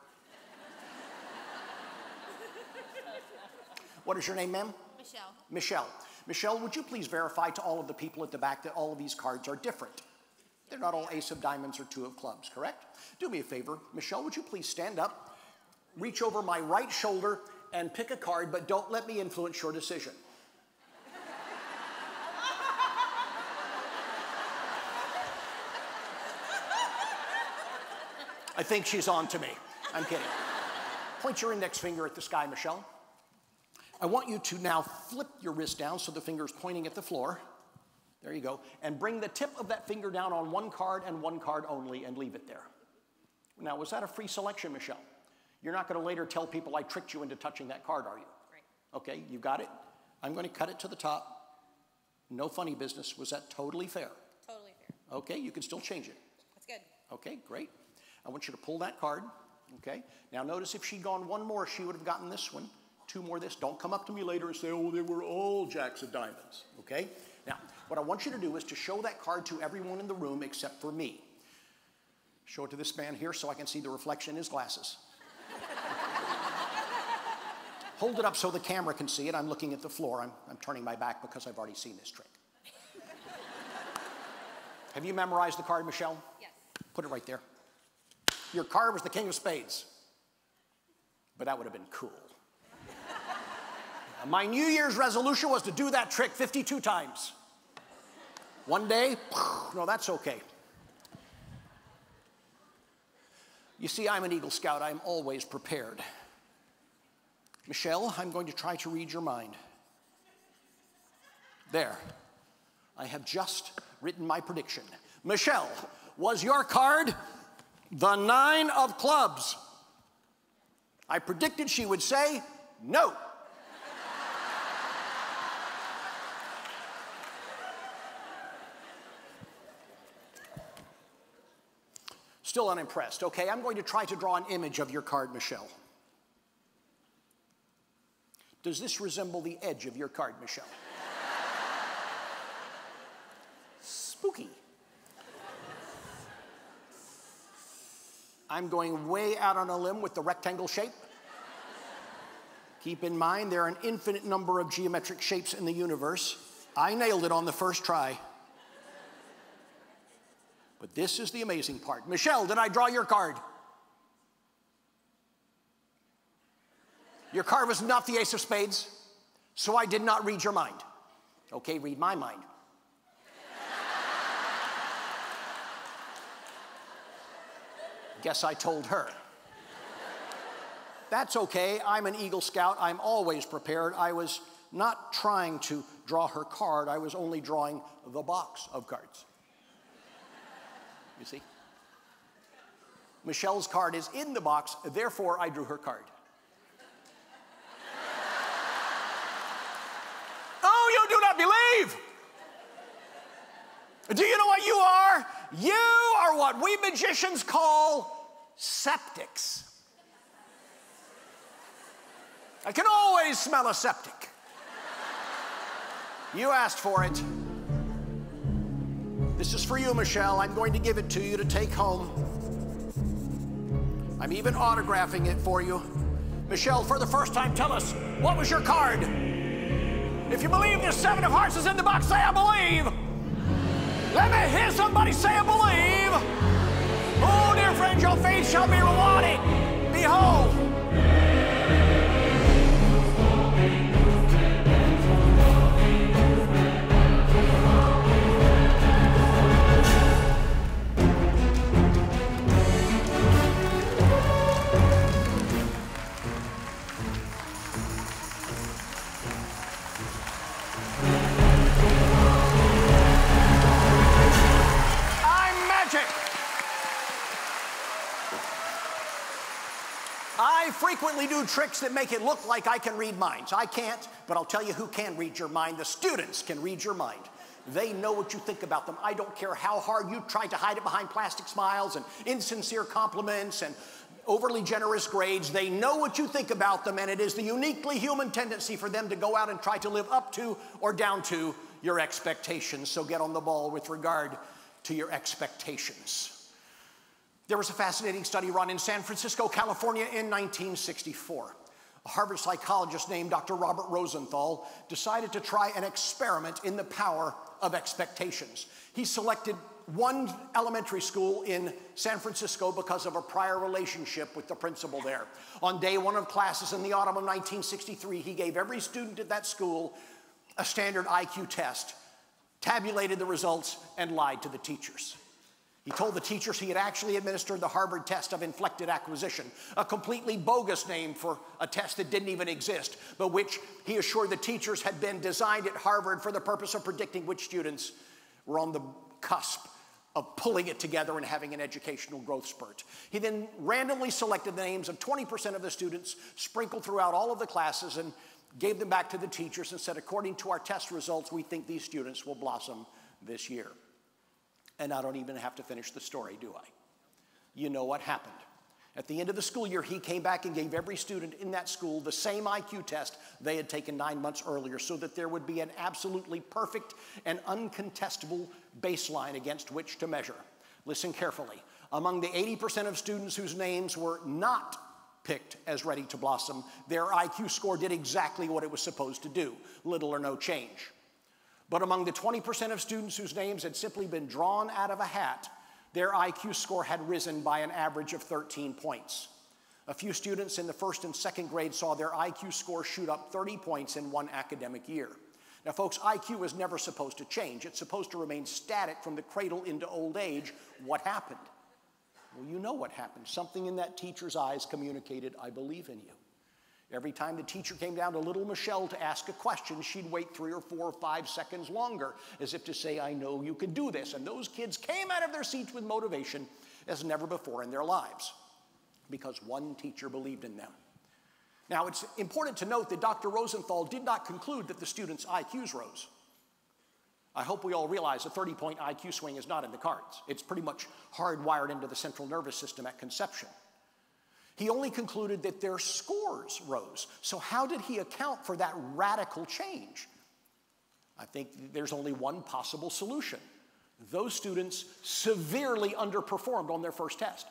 What is your name, ma'am? Michelle. Michelle. Michelle, would you please verify to all of the people at the back that all of these cards are different? They're not all ace of diamonds or two of clubs, correct? Do me a favor, Michelle, would you please stand up, reach over my right shoulder, and pick a card, but don't let me influence your decision. I think she's on to me. I'm kidding. Point your index finger at the sky, Michelle. I want you to now flip your wrist down so the finger's pointing at the floor. There you go. And bring the tip of that finger down on one card and one card only and leave it there. Now, was that a free selection, Michelle? You're not going to later tell people I tricked you into touching that card, are you? Right. Okay, you got it? I'm going to cut it to the top. No funny business. Was that totally fair? Totally fair. Okay, you can still change it. That's good. Okay, great. I want you to pull that card. Okay, now notice if she'd gone one more, she would have gotten this one. Two more this. Don't come up to me later and say, oh, they were all jacks of diamonds. Okay? Now, what I want you to do is to show that card to everyone in the room except for me. Show it to this man here so I can see the reflection in his glasses. Hold it up so the camera can see it. I'm looking at the floor. I'm, I'm turning my back because I've already seen this trick. Have you memorized the card, Michelle? Yes. Put it right there. Your card was the king of spades. But that would have been cool. My New Year's resolution was to do that trick fifty-two times. One day, no, that's okay. You see, I'm an Eagle Scout. I'm always prepared. Michelle, I'm going to try to read your mind. There. I have just written my prediction. Michelle, was your card the nine of clubs? I predicted she would say no. Still unimpressed. Okay, I'm going to try to draw an image of your card, Michelle. Does this resemble the edge of your card, Michelle? Spooky. I'm going way out on a limb with the rectangle shape. Keep in mind, there are an infinite number of geometric shapes in the universe. I nailed it on the first try. But this is the amazing part. Michelle, did I draw your card? Your card was not the ace of spades, so I did not read your mind. Okay, read my mind. Guess I told her. That's okay. I'm an Eagle Scout. I'm always prepared. I was not trying to draw her card. I was only drawing the box of cards. You see? Michelle's card is in the box, therefore I drew her card. Oh, you do not believe! Do you know what you are? You are what we magicians call septics. I can always smell a septic. You asked for it. This is for you, Michelle. I'm going to give it to you to take home. I'm even autographing it for you. Michelle, for the first time, tell us, what was your card? If you believe this seven of hearts is in the box, say I believe. Let me hear somebody say I believe. Oh, dear friends, your faith shall be rewarded. Behold. I frequently do tricks that make it look like I can read minds. I can't, but I'll tell you who can read your mind. The students can read your mind. They know what you think about them. I don't care how hard you try to hide it behind plastic smiles and insincere compliments and overly generous grades. They know what you think about them, and it is the uniquely human tendency for them to go out and try to live up to or down to your expectations. So get on the ball with regard to your expectations. There was a fascinating study run in San Francisco, California in nineteen sixty-four. A Harvard psychologist named Doctor Robert Rosenthal decided to try an experiment in the power of expectations. He selected one elementary school in San Francisco because of a prior relationship with the principal there. On day one of classes in the autumn of nineteen sixty-three, he gave every student at that school a standard I Q test, tabulated the results, and lied to the teachers. He told the teachers he had actually administered the Harvard test of inflected acquisition, a completely bogus name for a test that didn't even exist, but which he assured the teachers had been designed at Harvard for the purpose of predicting which students were on the cusp of pulling it together and having an educational growth spurt. He then randomly selected the names of twenty percent of the students, sprinkled throughout all of the classes, and gave them back to the teachers and said, according to our test results, we think these students will blossom this year. And I don't even have to finish the story, do I? You know what happened. At the end of the school year, he came back and gave every student in that school the same I Q test they had taken nine months earlier so that there would be an absolutely perfect and uncontestable baseline against which to measure. Listen carefully. Among the eighty percent of students whose names were not picked as ready to blossom, their I Q score did exactly what it was supposed to do, little or no change. But among the twenty percent of students whose names had simply been drawn out of a hat, their I Q score had risen by an average of thirteen points. A few students in the first and second grade saw their I Q score shoot up thirty points in one academic year. Now, folks, I Q is never supposed to change. It's supposed to remain static from the cradle into old age. What happened? Well, you know what happened. Something in that teacher's eyes communicated, I believe in you. Every time the teacher came down to little Michelle to ask a question, she'd wait three or four or five seconds longer, as if to say, I know you can do this. And those kids came out of their seats with motivation as never before in their lives, because one teacher believed in them. Now, it's important to note that Doctor Rosenthal did not conclude that the students' I Qs rose. I hope we all realize a thirty-point I Q swing is not in the cards. It's pretty much hardwired into the central nervous system at conception. He only concluded that their scores rose. So how did he account for that radical change? I think there's only one possible solution. Those students severely underperformed on their first test.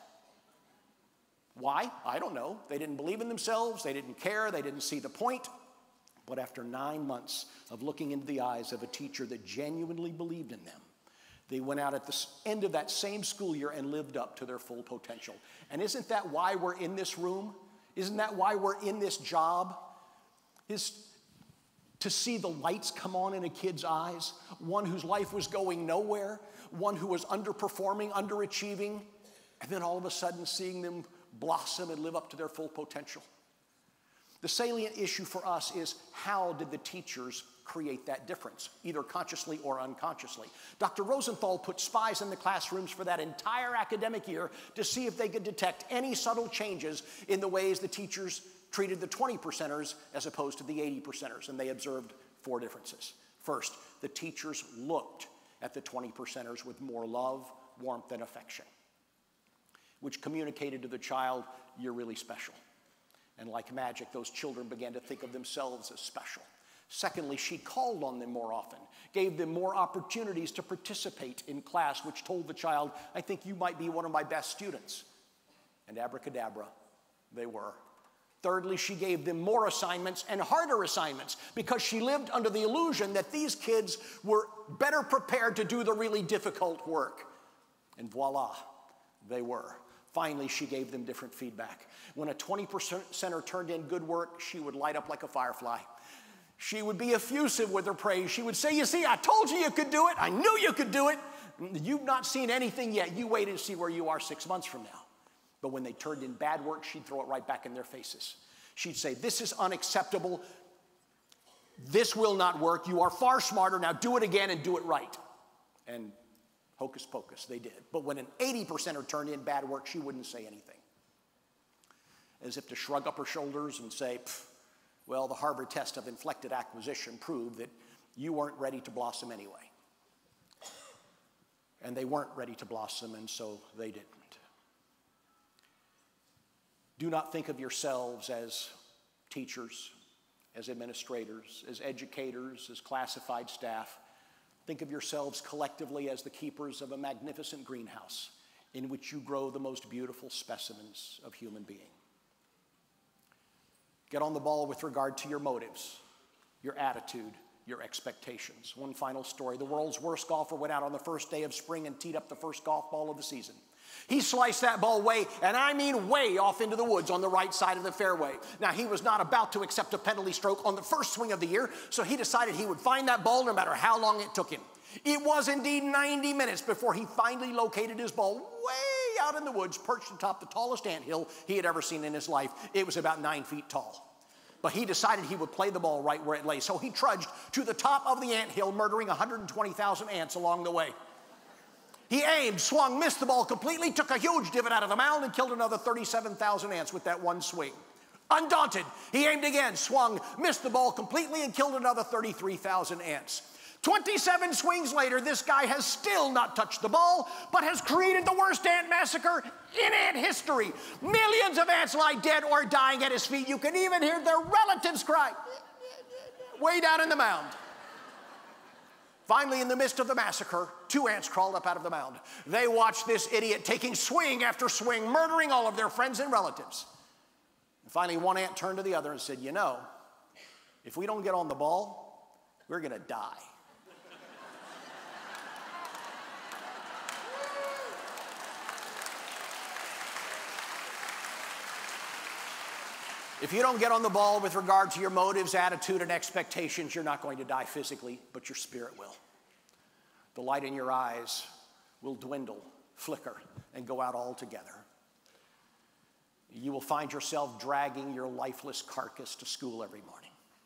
Why? I don't know. They didn't believe in themselves. They didn't care. They didn't see the point. But after nine months of looking into the eyes of a teacher that genuinely believed in them, they went out at the end of that same school year and lived up to their full potential. And isn't that why we're in this room? Isn't that why we're in this job? Is to see the lights come on in a kid's eyes, one whose life was going nowhere, one who was underperforming, underachieving, and then all of a sudden seeing them blossom and live up to their full potential. The salient issue for us is, how did the teachers create that difference, either consciously or unconsciously? Doctor Rosenthal put spies in the classrooms for that entire academic year to see if they could detect any subtle changes in the ways the teachers treated the twenty percenters as opposed to the eighty percenters, and they observed four differences. First, the teachers looked at the twenty percenters with more love, warmth, and affection, which communicated to the child, you're really special. And like magic, those children began to think of themselves as special. Secondly, she called on them more often, gave them more opportunities to participate in class, which told the child, I think you might be one of my best students. And abracadabra, they were. Thirdly, she gave them more assignments and harder assignments because she lived under the illusion that these kids were better prepared to do the really difficult work. And voila, they were. Finally, she gave them different feedback. When a twenty percenter turned in good work, she would light up like a firefly. She would be effusive with her praise. She would say, you see, I told you you could do it. I knew you could do it. You've not seen anything yet. You wait and see where you are six months from now. But when they turned in bad work, she'd throw it right back in their faces. She'd say, this is unacceptable. This will not work. You are far smarter. Now do it again and do it right. And hocus pocus, they did. But when an eighty percenter turned in bad work, she wouldn't say anything. As if to shrug up her shoulders and say, well, the Harvard test of inflected acquisition proved that you weren't ready to blossom anyway. And they weren't ready to blossom, and so they didn't. Do not think of yourselves as teachers, as administrators, as educators, as classified staff. Think of yourselves collectively as the keepers of a magnificent greenhouse in which you grow the most beautiful specimens of human being. Get on the ball with regard to your motives, your attitude, your expectations. One final story. The world's worst golfer went out on the first day of spring and teed up the first golf ball of the season. He sliced that ball way, and I mean way off into the woods on the right side of the fairway. Now, he was not about to accept a penalty stroke on the first swing of the year, so he decided he would find that ball no matter how long it took him. It was indeed ninety minutes before he finally located his ball way out in the woods, perched atop the tallest anthill he had ever seen in his life. It was about nine feet tall. But he decided he would play the ball right where it lay, so he trudged to the top of the anthill, murdering one hundred twenty thousand ants along the way. He aimed, swung, missed the ball completely, took a huge divot out of the mound, and killed another thirty-seven thousand ants with that one swing. Undaunted, he aimed again, swung, missed the ball completely, and killed another thirty-three thousand ants. twenty-seven swings later, this guy has still not touched the ball, but has created the worst ant massacre in ant history. Millions of ants lie dead or dying at his feet. You can even hear their relatives cry way down in the mound. Finally, in the midst of the massacre, two ants crawled up out of the mound. They watched this idiot taking swing after swing, murdering all of their friends and relatives. And finally, one ant turned to the other and said, you know, if we don't get on the ball, we're going to die. If you don't get on the ball with regard to your motives, attitude, and expectations, you're not going to die physically, but your spirit will. The light in your eyes will dwindle, flicker, and go out altogether. You will find yourself dragging your lifeless carcass to school every morning,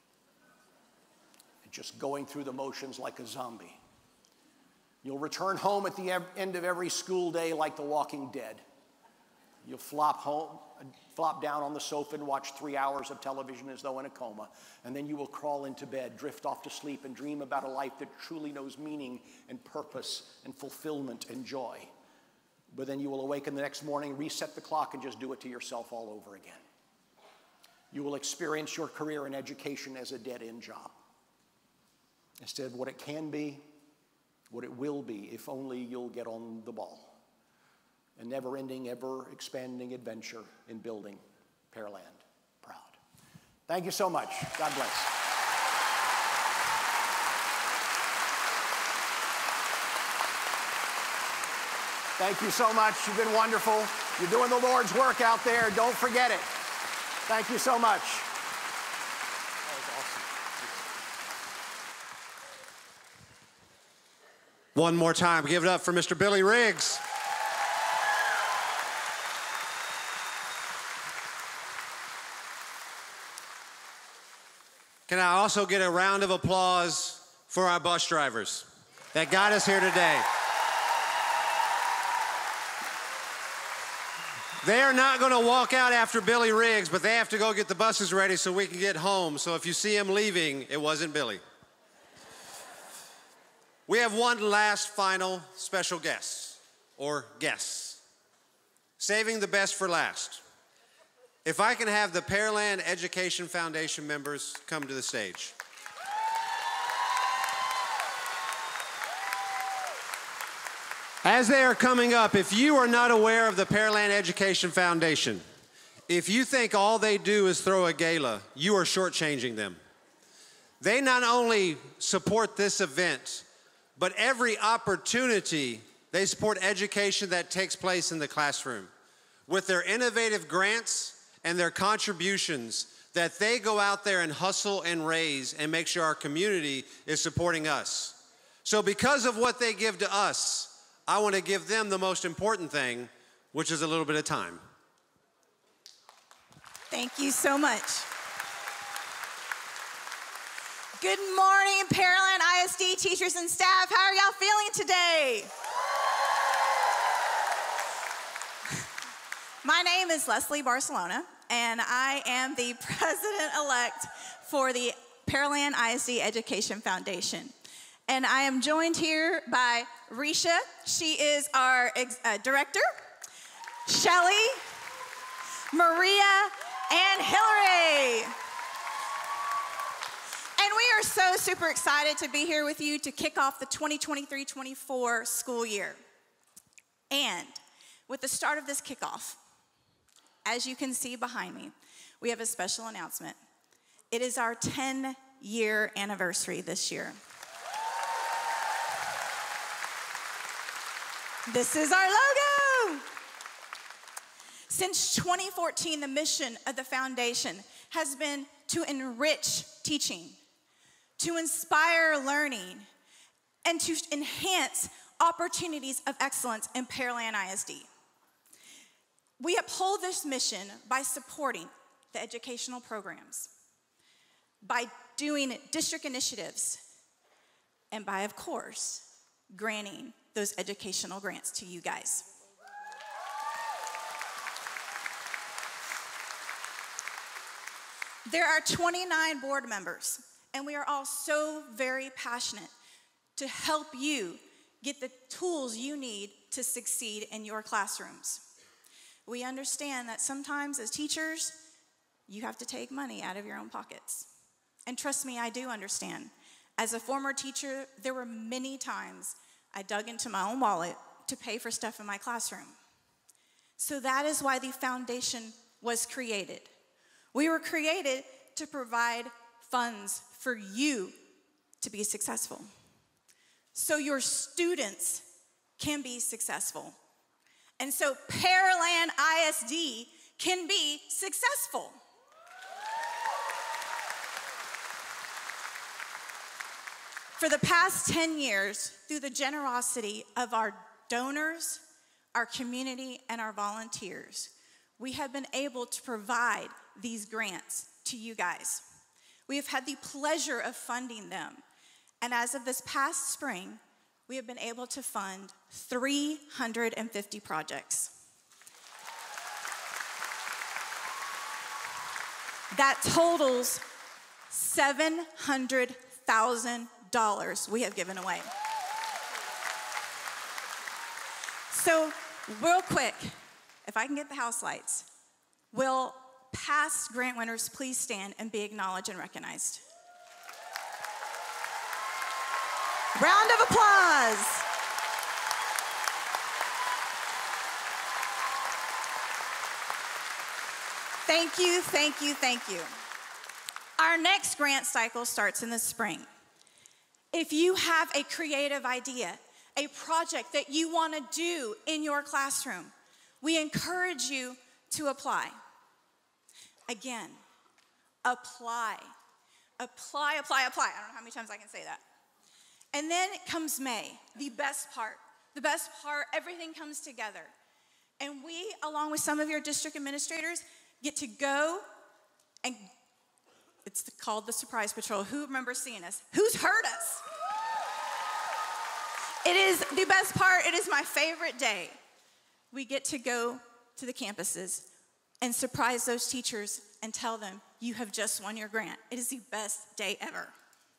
and just going through the motions like a zombie. You'll return home at the end of every school day like the Walking Dead. You'll flop home, flop down on the sofa and watch three hours of television as though in a coma. And then you will crawl into bed, drift off to sleep, and dream about a life that truly knows meaning and purpose and fulfillment and joy. But then you will awaken the next morning, reset the clock, and just do it to yourself all over again. You will experience your career in education as a dead-end job, instead of what it can be, what it will be, if only you'll get on the ball. A never-ending, ever-expanding adventure in building Pearland proud. Thank you so much. God bless. Thank you so much. You've been wonderful. You're doing the Lord's work out there. Don't forget it. Thank you so much. That was awesome. One more time. Give it up for Mister Billy Riggs. Can I also get a round of applause for our bus drivers that got us here today? They are not going to walk out after Billy Riggs, but they have to go get the buses ready so we can get home. So if you see him leaving, it wasn't Billy. We have one last final special guest, or guests, saving the best for last. If I can have the Pearland Education Foundation members come to the stage. As they are coming up, if you are not aware of the Pearland Education Foundation, if you think all they do is throw a gala, you are shortchanging them. They not only support this event, but every opportunity, they support education that takes place in the classroom. With their innovative grants and their contributions that they go out there and hustle and raise and make sure our community is supporting us. So because of what they give to us, I want to give them the most important thing, which is a little bit of time. Thank you so much. Good morning, Pearland I S D teachers and staff. How are y'all feeling today? My name is Leslie Barcelona, and I am the president-elect for the Pearland I S D Education Foundation. And I am joined here by Risha. She is our ex uh, director, Shelly, Maria, and Hillary. And we are so super excited to be here with you to kick off the twenty twenty-three twenty-four school year. And with the start of this kickoff, as you can see behind me, we have a special announcement. It is our ten year anniversary this year. This is our logo. Since twenty fourteen, the mission of the foundation has been to enrich teaching, to inspire learning, and to enhance opportunities of excellence in Pearland I S D. We uphold this mission by supporting the educational programs, by doing district initiatives, and by, of course, granting those educational grants to you guys. There are twenty-nine board members, and we are all so very passionate to help you get the tools you need to succeed in your classrooms. We understand that sometimes as teachers, you have to take money out of your own pockets. And trust me, I do understand. As a former teacher, there were many times I dug into my own wallet to pay for stuff in my classroom. So that is why the foundation was created. We were created to provide funds for you to be successful, so your students can be successful. And so Pearland I S D can be successful. For the past ten years, through the generosity of our donors, our community, and our volunteers, we have been able to provide these grants to you guys. We have had the pleasure of funding them. And as of this past spring, we have been able to fund three hundred fifty projects. That totals seven hundred thousand dollars we have given away. So real quick, if I can get the house lights, will past grant winners please stand and be acknowledged and recognized? Round of applause. Thank you, thank you, thank you. Our next grant cycle starts in the spring. If you have a creative idea, a project that you want to do in your classroom, we encourage you to apply. Again, apply. Apply, apply, apply. I don't know how many times I can say that. And then comes May, the best part. The best part, everything comes together. And we, along with some of your district administrators, get to go and it's called the Surprise Patrol. Who remembers seeing us? Who's heard us? It is the best part. It is my favorite day. We get to go to the campuses and surprise those teachers and tell them, you have just won your grant. It is the best day ever.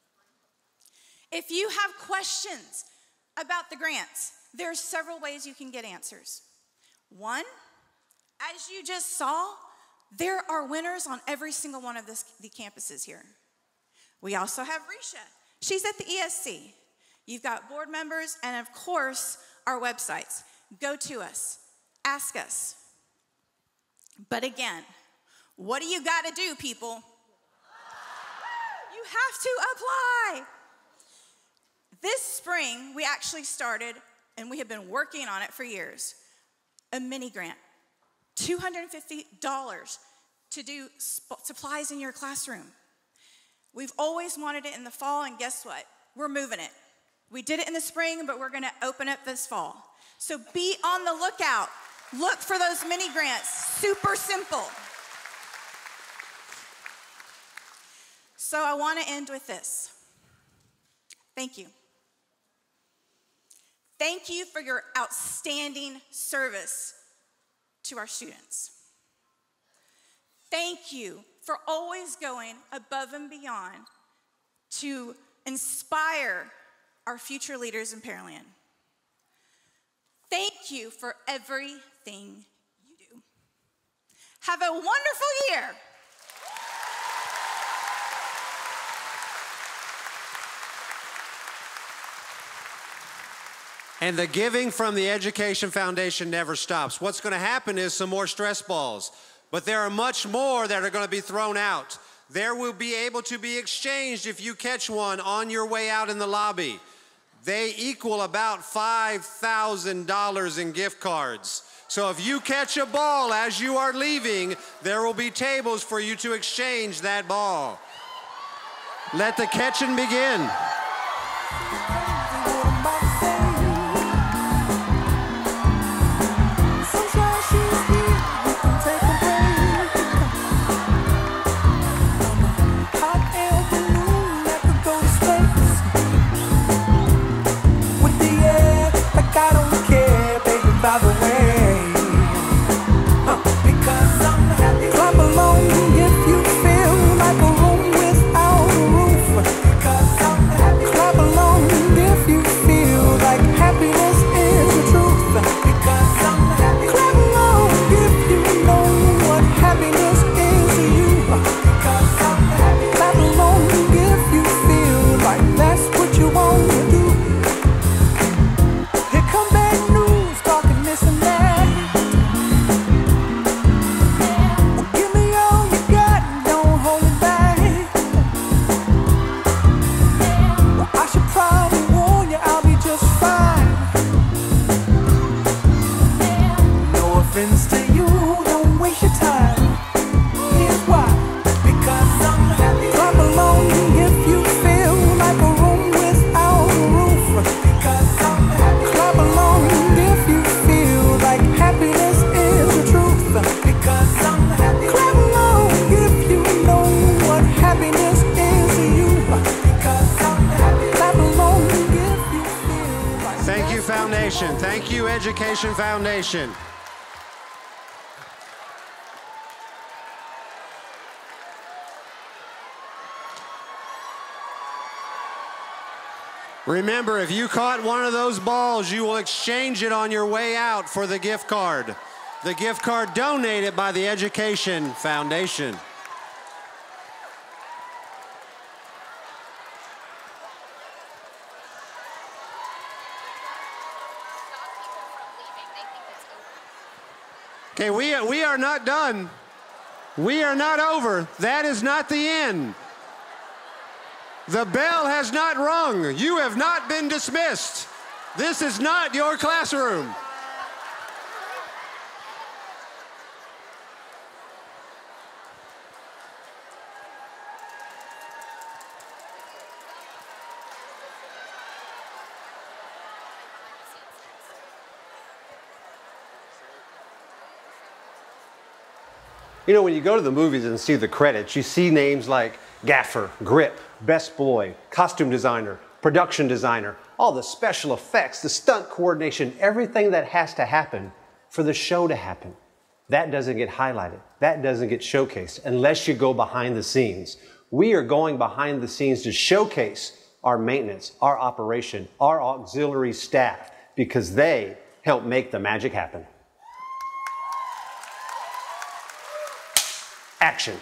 If you have questions about the grants, there are several ways you can get answers. One, as you just saw, there are winners on every single one of this, the campuses here. We also have Risha. She's at the E S C. You've got board members and, of course, our websites. Go to us. Ask us. But again, what do you got to do, people? You have to apply. This spring, we actually started, and we have been working on it for years, a mini grant. two hundred fifty dollars to do supplies in your classroom. We've always wanted it in the fall, and guess what? We're moving it. We did it in the spring, but we're gonna open it this fall. So be on the lookout. Look for those mini grants, super simple. So I wanna end with this. Thank you. Thank you for your outstanding service to our students. Thank you for always going above and beyond to inspire our future leaders in Pearland. Thank you for everything you do. Have a wonderful year. And the giving from the Education Foundation never stops. What's going to happen is some more stress balls, but there are much more that are going to be thrown out. There will be able to be exchanged if you catch one on your way out in the lobby. They equal about five thousand dollars in gift cards. So if you catch a ball as you are leaving, there will be tables for you to exchange that ball. Let the catching begin. Thank you, Education Foundation. Remember, if you caught one of those balls, you will exchange it on your way out for the gift card. The gift card donated by the Education Foundation. Okay, we, we are not done. We are not over. That is not the end. The bell has not rung. You have not been dismissed. This is not your classroom. You know, when you go to the movies and see the credits, you see names like gaffer, grip, best boy, costume designer, production designer, all the special effects, the stunt coordination, everything that has to happen for the show to happen. That doesn't get highlighted. That doesn't get showcased unless you go behind the scenes. We are going behind the scenes to showcase our maintenance, our operation, our auxiliary staff, because they help make the magic happen. Action.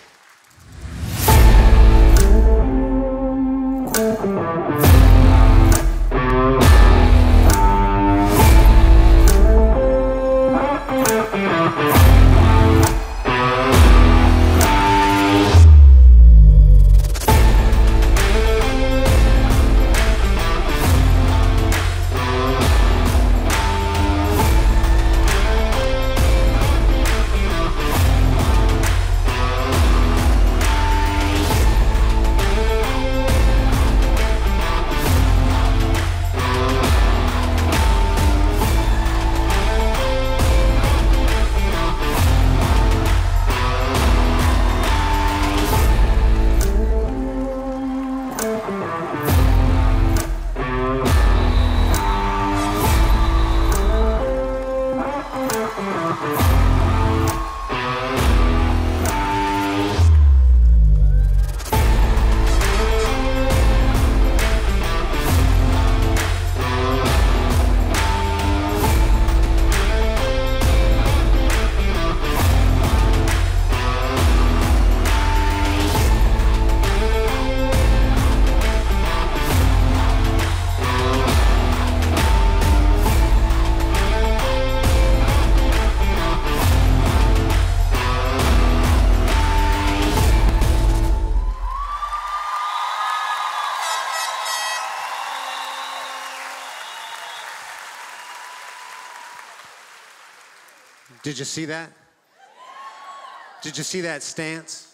Did you see that? Did you see that stance?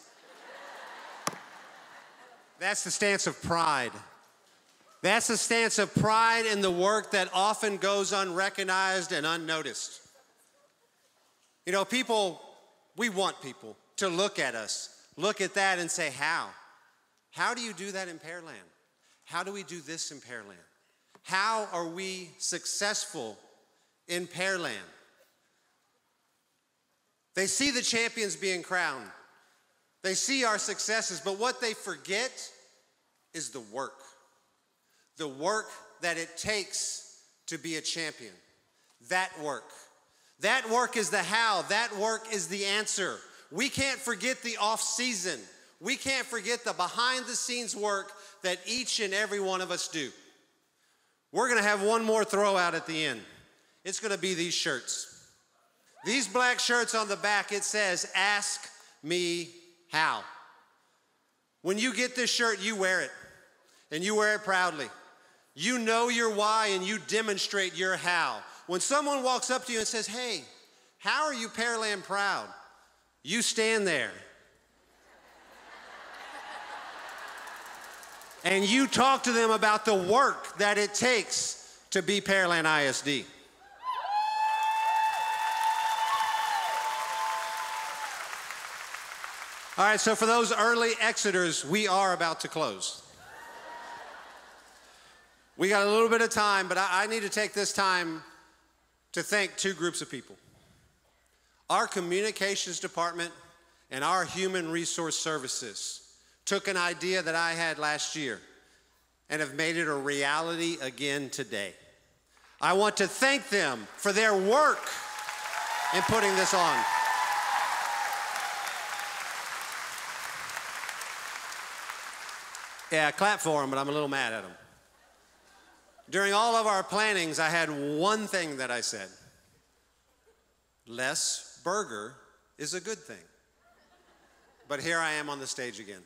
That's the stance of pride. That's the stance of pride in the work that often goes unrecognized and unnoticed. You know, people, we want people to look at us, look at that and say, how? How do you do that in Pearland? How do we do this in Pearland? How are we successful in Pearland? They see the champions being crowned. They see our successes, but what they forget is the work. The work that it takes to be a champion. That work. That work is the how. That work is the answer. We can't forget the off season. We can't forget the behind the scenes work that each and every one of us do. We're gonna have one more throw out at the end. It's gonna be these shirts. These black shirts on the back, it says, ask me how. When you get this shirt, you wear it, and you wear it proudly. You know your why, and you demonstrate your how. When someone walks up to you and says, hey, how are you Pearland proud? You stand there. And you talk to them about the work that it takes to be Pearland I S D. All right, so for those early exiters, we are about to close. We got a little bit of time, but I, I need to take this time to thank two groups of people. Our communications department and our human resource services took an idea that I had last year and have made it a reality again today. I want to thank them for their work in putting this on. Yeah, I clap for them, but I'm a little mad at them. During all of our plannings, I had one thing that I said. Less burger is a good thing. But here I am on the stage again.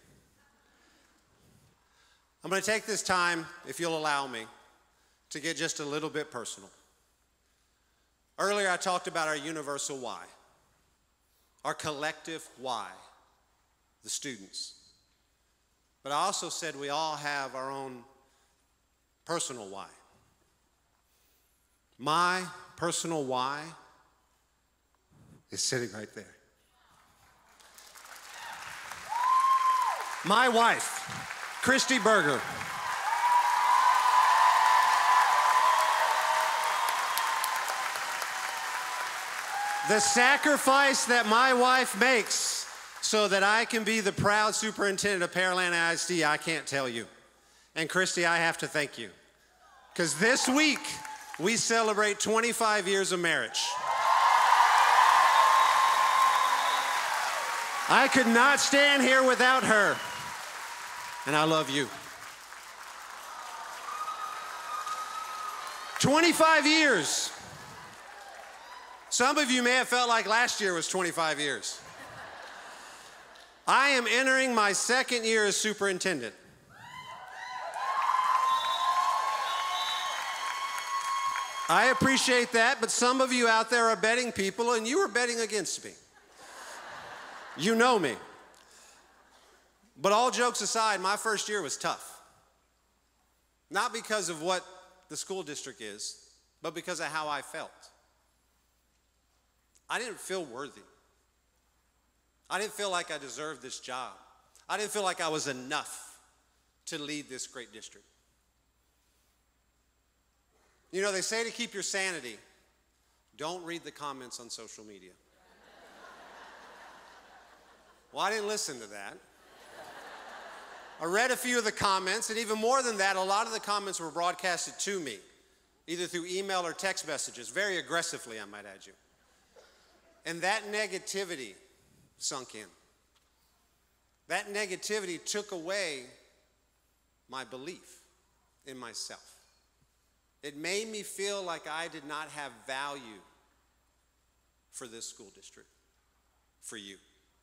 I'm going to take this time, if you'll allow me, to get just a little bit personal. Earlier, I talked about our universal why, our collective why, the students. But I also said we all have our own personal why. My personal why is sitting right there. My wife, Christy Berger. The sacrifice that my wife makes so that I can be the proud superintendent of Pearland I S D, I can't tell you. And Christy, I have to thank you. Because this week, we celebrate twenty-five years of marriage. I could not stand here without her. And I love you. twenty-five years. Some of you may have felt like last year was twenty-five years. I am entering my second year as superintendent. I appreciate that, but some of you out there are betting people, and you are betting against me. You know me. But all jokes aside, my first year was tough. Not because of what the school district is, but because of how I felt. I didn't feel worthy. I didn't feel like I deserved this job. I didn't feel like I was enough to lead this great district. You know, they say to keep your sanity, don't read the comments on social media. Well, I didn't listen to that. I read a few of the comments, and even more than that, a lot of the comments were broadcasted to me, either through email or text messages, very aggressively, I might add you. And that negativity sunk in. That negativity took away my belief in myself. It made me feel like I did not have value for this school district, for you.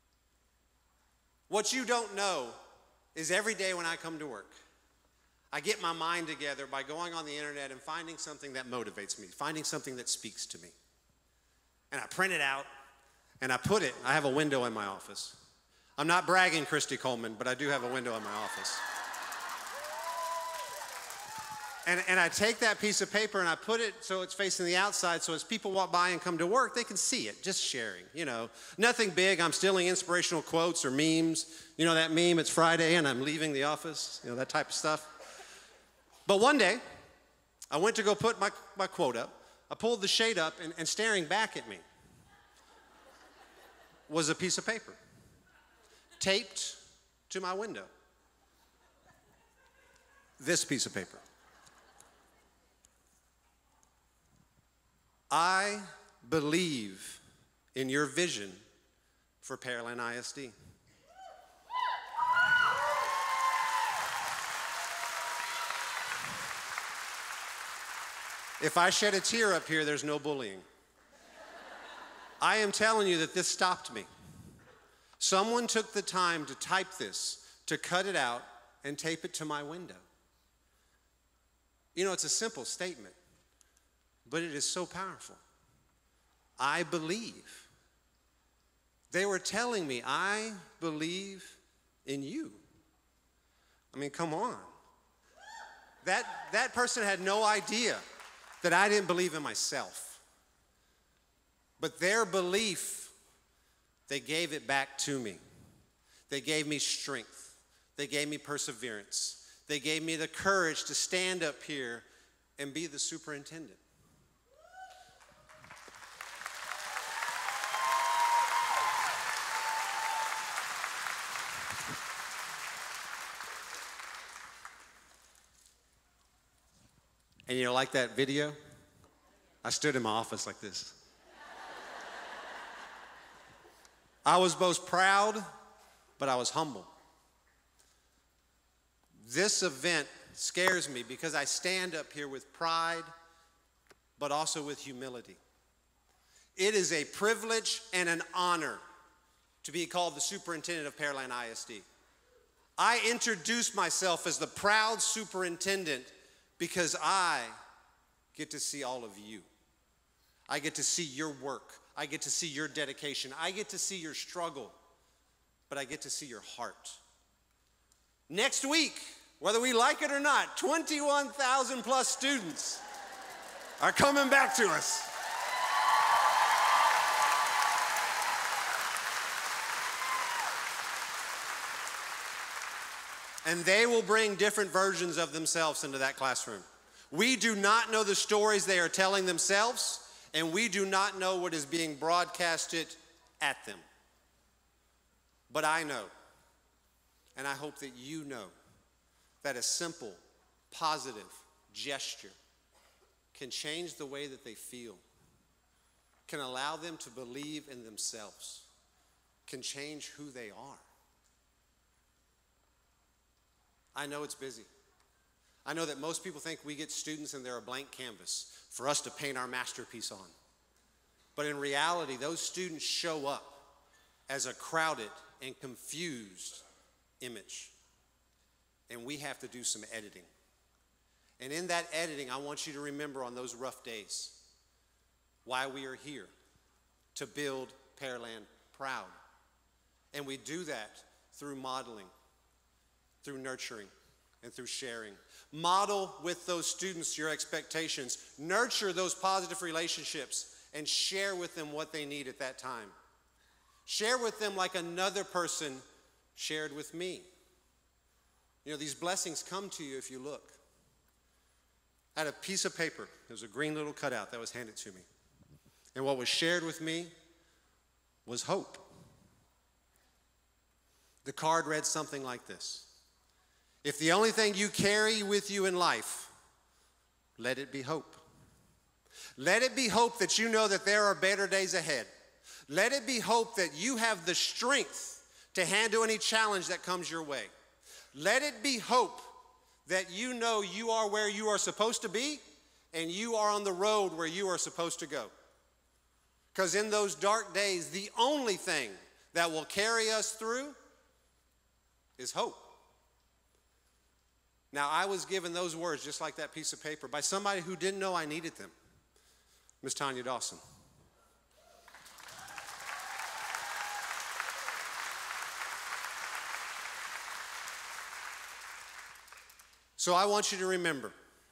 What you don't know is every day when I come to work, I get my mind together by going on the internet and finding something that motivates me, finding something that speaks to me. and I print it out, and I put it, I have a window in my office. I'm not bragging, Christy Coleman, but I do have a window in my office. And, and I take that piece of paper and I put it so it's facing the outside, so as people walk by and come to work, they can see it, just sharing, you know. Nothing big. I'm stealing inspirational quotes or memes. You know that meme, it's Friday and I'm leaving the office, you know, that type of stuff. But one day, I went to go put my, my quote up. I pulled the shade up, and, and staring back at me was a piece of paper taped to my window. This piece of paper. I believe in your vision for Pearland I S D. If I shed a tear up here, there's no bullying. I am telling you that this stopped me. Someone took the time to type this, to cut it out, and tape it to my window. You know, it's a simple statement, but it is so powerful. I believe. They were telling me, I believe in you. I mean, come on. That, that person had no idea that I didn't believe in myself. But their belief, they gave it back to me. They gave me strength. They gave me perseverance. They gave me the courage to stand up here and be the superintendent. And you know, like that video, I stood in my office like this. I was both proud, but I was humble. This event scares me because I stand up here with pride, but also with humility. It is a privilege and an honor to be called the superintendent of Pearland I S D. I introduce myself as the proud superintendent because I get to see all of you. I get to see your work. I get to see your dedication. I get to see your struggle, but I get to see your heart. Next week, whether we like it or not, twenty-one thousand plus students are coming back to us. And they will bring different versions of themselves into that classroom. We do not know the stories they are telling themselves, and we do not know what is being broadcasted at them. But I know, and I hope that you know, that a simple, positive gesture can change the way that they feel, can allow them to believe in themselves, can change who they are. I know it's busy. I know that most people think we get students and they're a blank canvas for us to paint our masterpiece on. But in reality, those students show up as a crowded and confused image. And we have to do some editing. And in that editing, I want you to remember on those rough days why we are here, to build Pearland proud. And we do that through modeling, through nurturing, and through sharing. Model with those students your expectations. Nurture those positive relationships and share with them what they need at that time. Share with them like another person shared with me. You know, these blessings come to you if you look. I had a piece of paper. There was a green little cutout that was handed to me. And what was shared with me was hope. The card read something like this: if the only thing you carry with you in life, let it be hope. Let it be hope that you know that there are better days ahead. Let it be hope that you have the strength to handle any challenge that comes your way. Let it be hope that you know you are where you are supposed to be and you are on the road where you are supposed to go. Because in those dark days, the only thing that will carry us through is hope. Now, I was given those words just like that piece of paper by somebody who didn't know I needed them, Miss Tanya Dawson. So I want you to remember,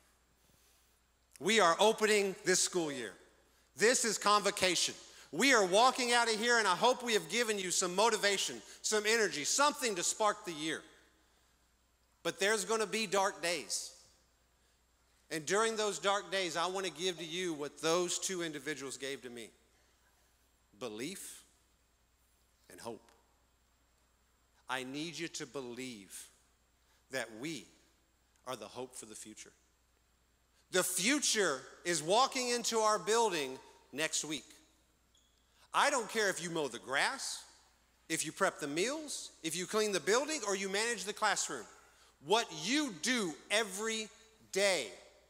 we are opening this school year. This is Convocation. We are walking out of here, and I hope we have given you some motivation, some energy, something to spark the year. But there's going to be dark days. And during those dark days, I want to give to you what those two individuals gave to me: belief and hope. I need you to believe that we are the hope for the future. The future is walking into our building next week. I don't care if you mow the grass, if you prep the meals, if you clean the building, or you manage the classroom. What you do every day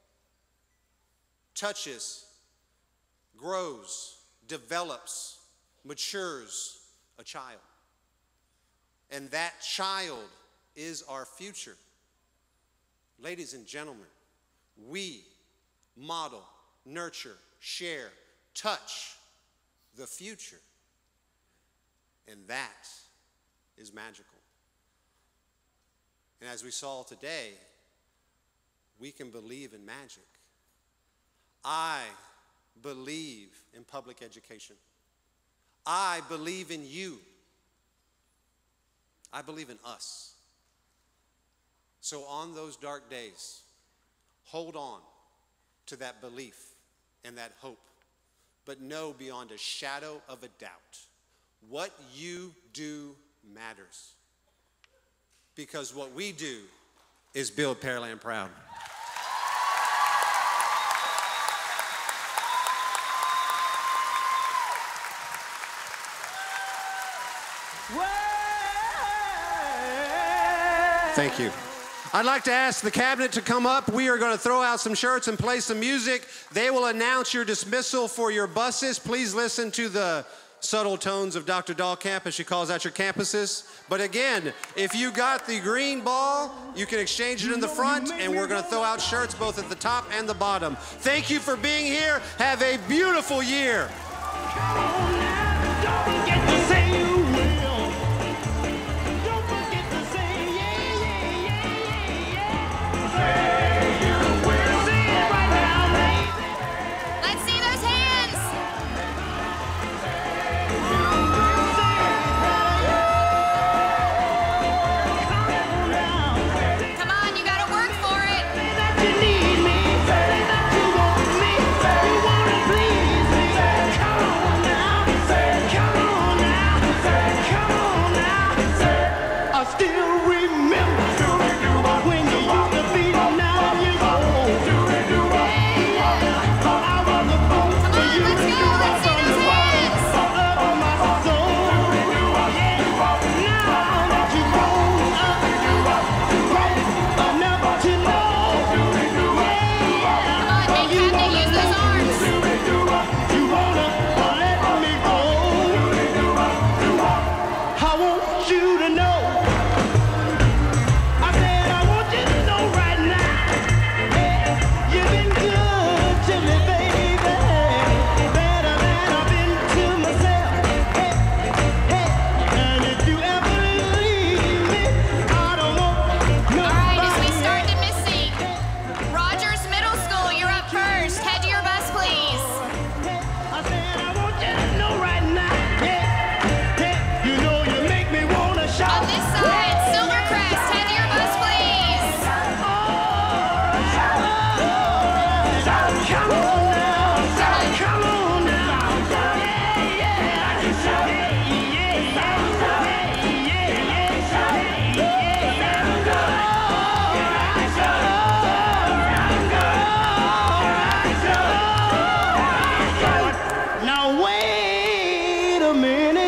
touches, grows, develops, matures a child. And that child is our future. Ladies and gentlemen, we model, nurture, share, touch the future. And that is magical. And as we saw today, we can believe in magic. I believe in public education. I believe in you. I believe in us. So on those dark days, hold on to that belief and that hope, but know beyond a shadow of a doubt, what you do matters. Because what we do is build Pearland proud. Thank you. I'd like to ask the cabinet to come up. We are going to throw out some shirts and play some music. They will announce your dismissal for your buses. Please listen to the subtle tones of Doctor Dahlkamp as she calls out your campuses. But again, if you got the green ball, you can exchange it in the front, and we're going to throw out shirts both at the top and the bottom. Thank you for being here. Have a beautiful year. Wait a minute.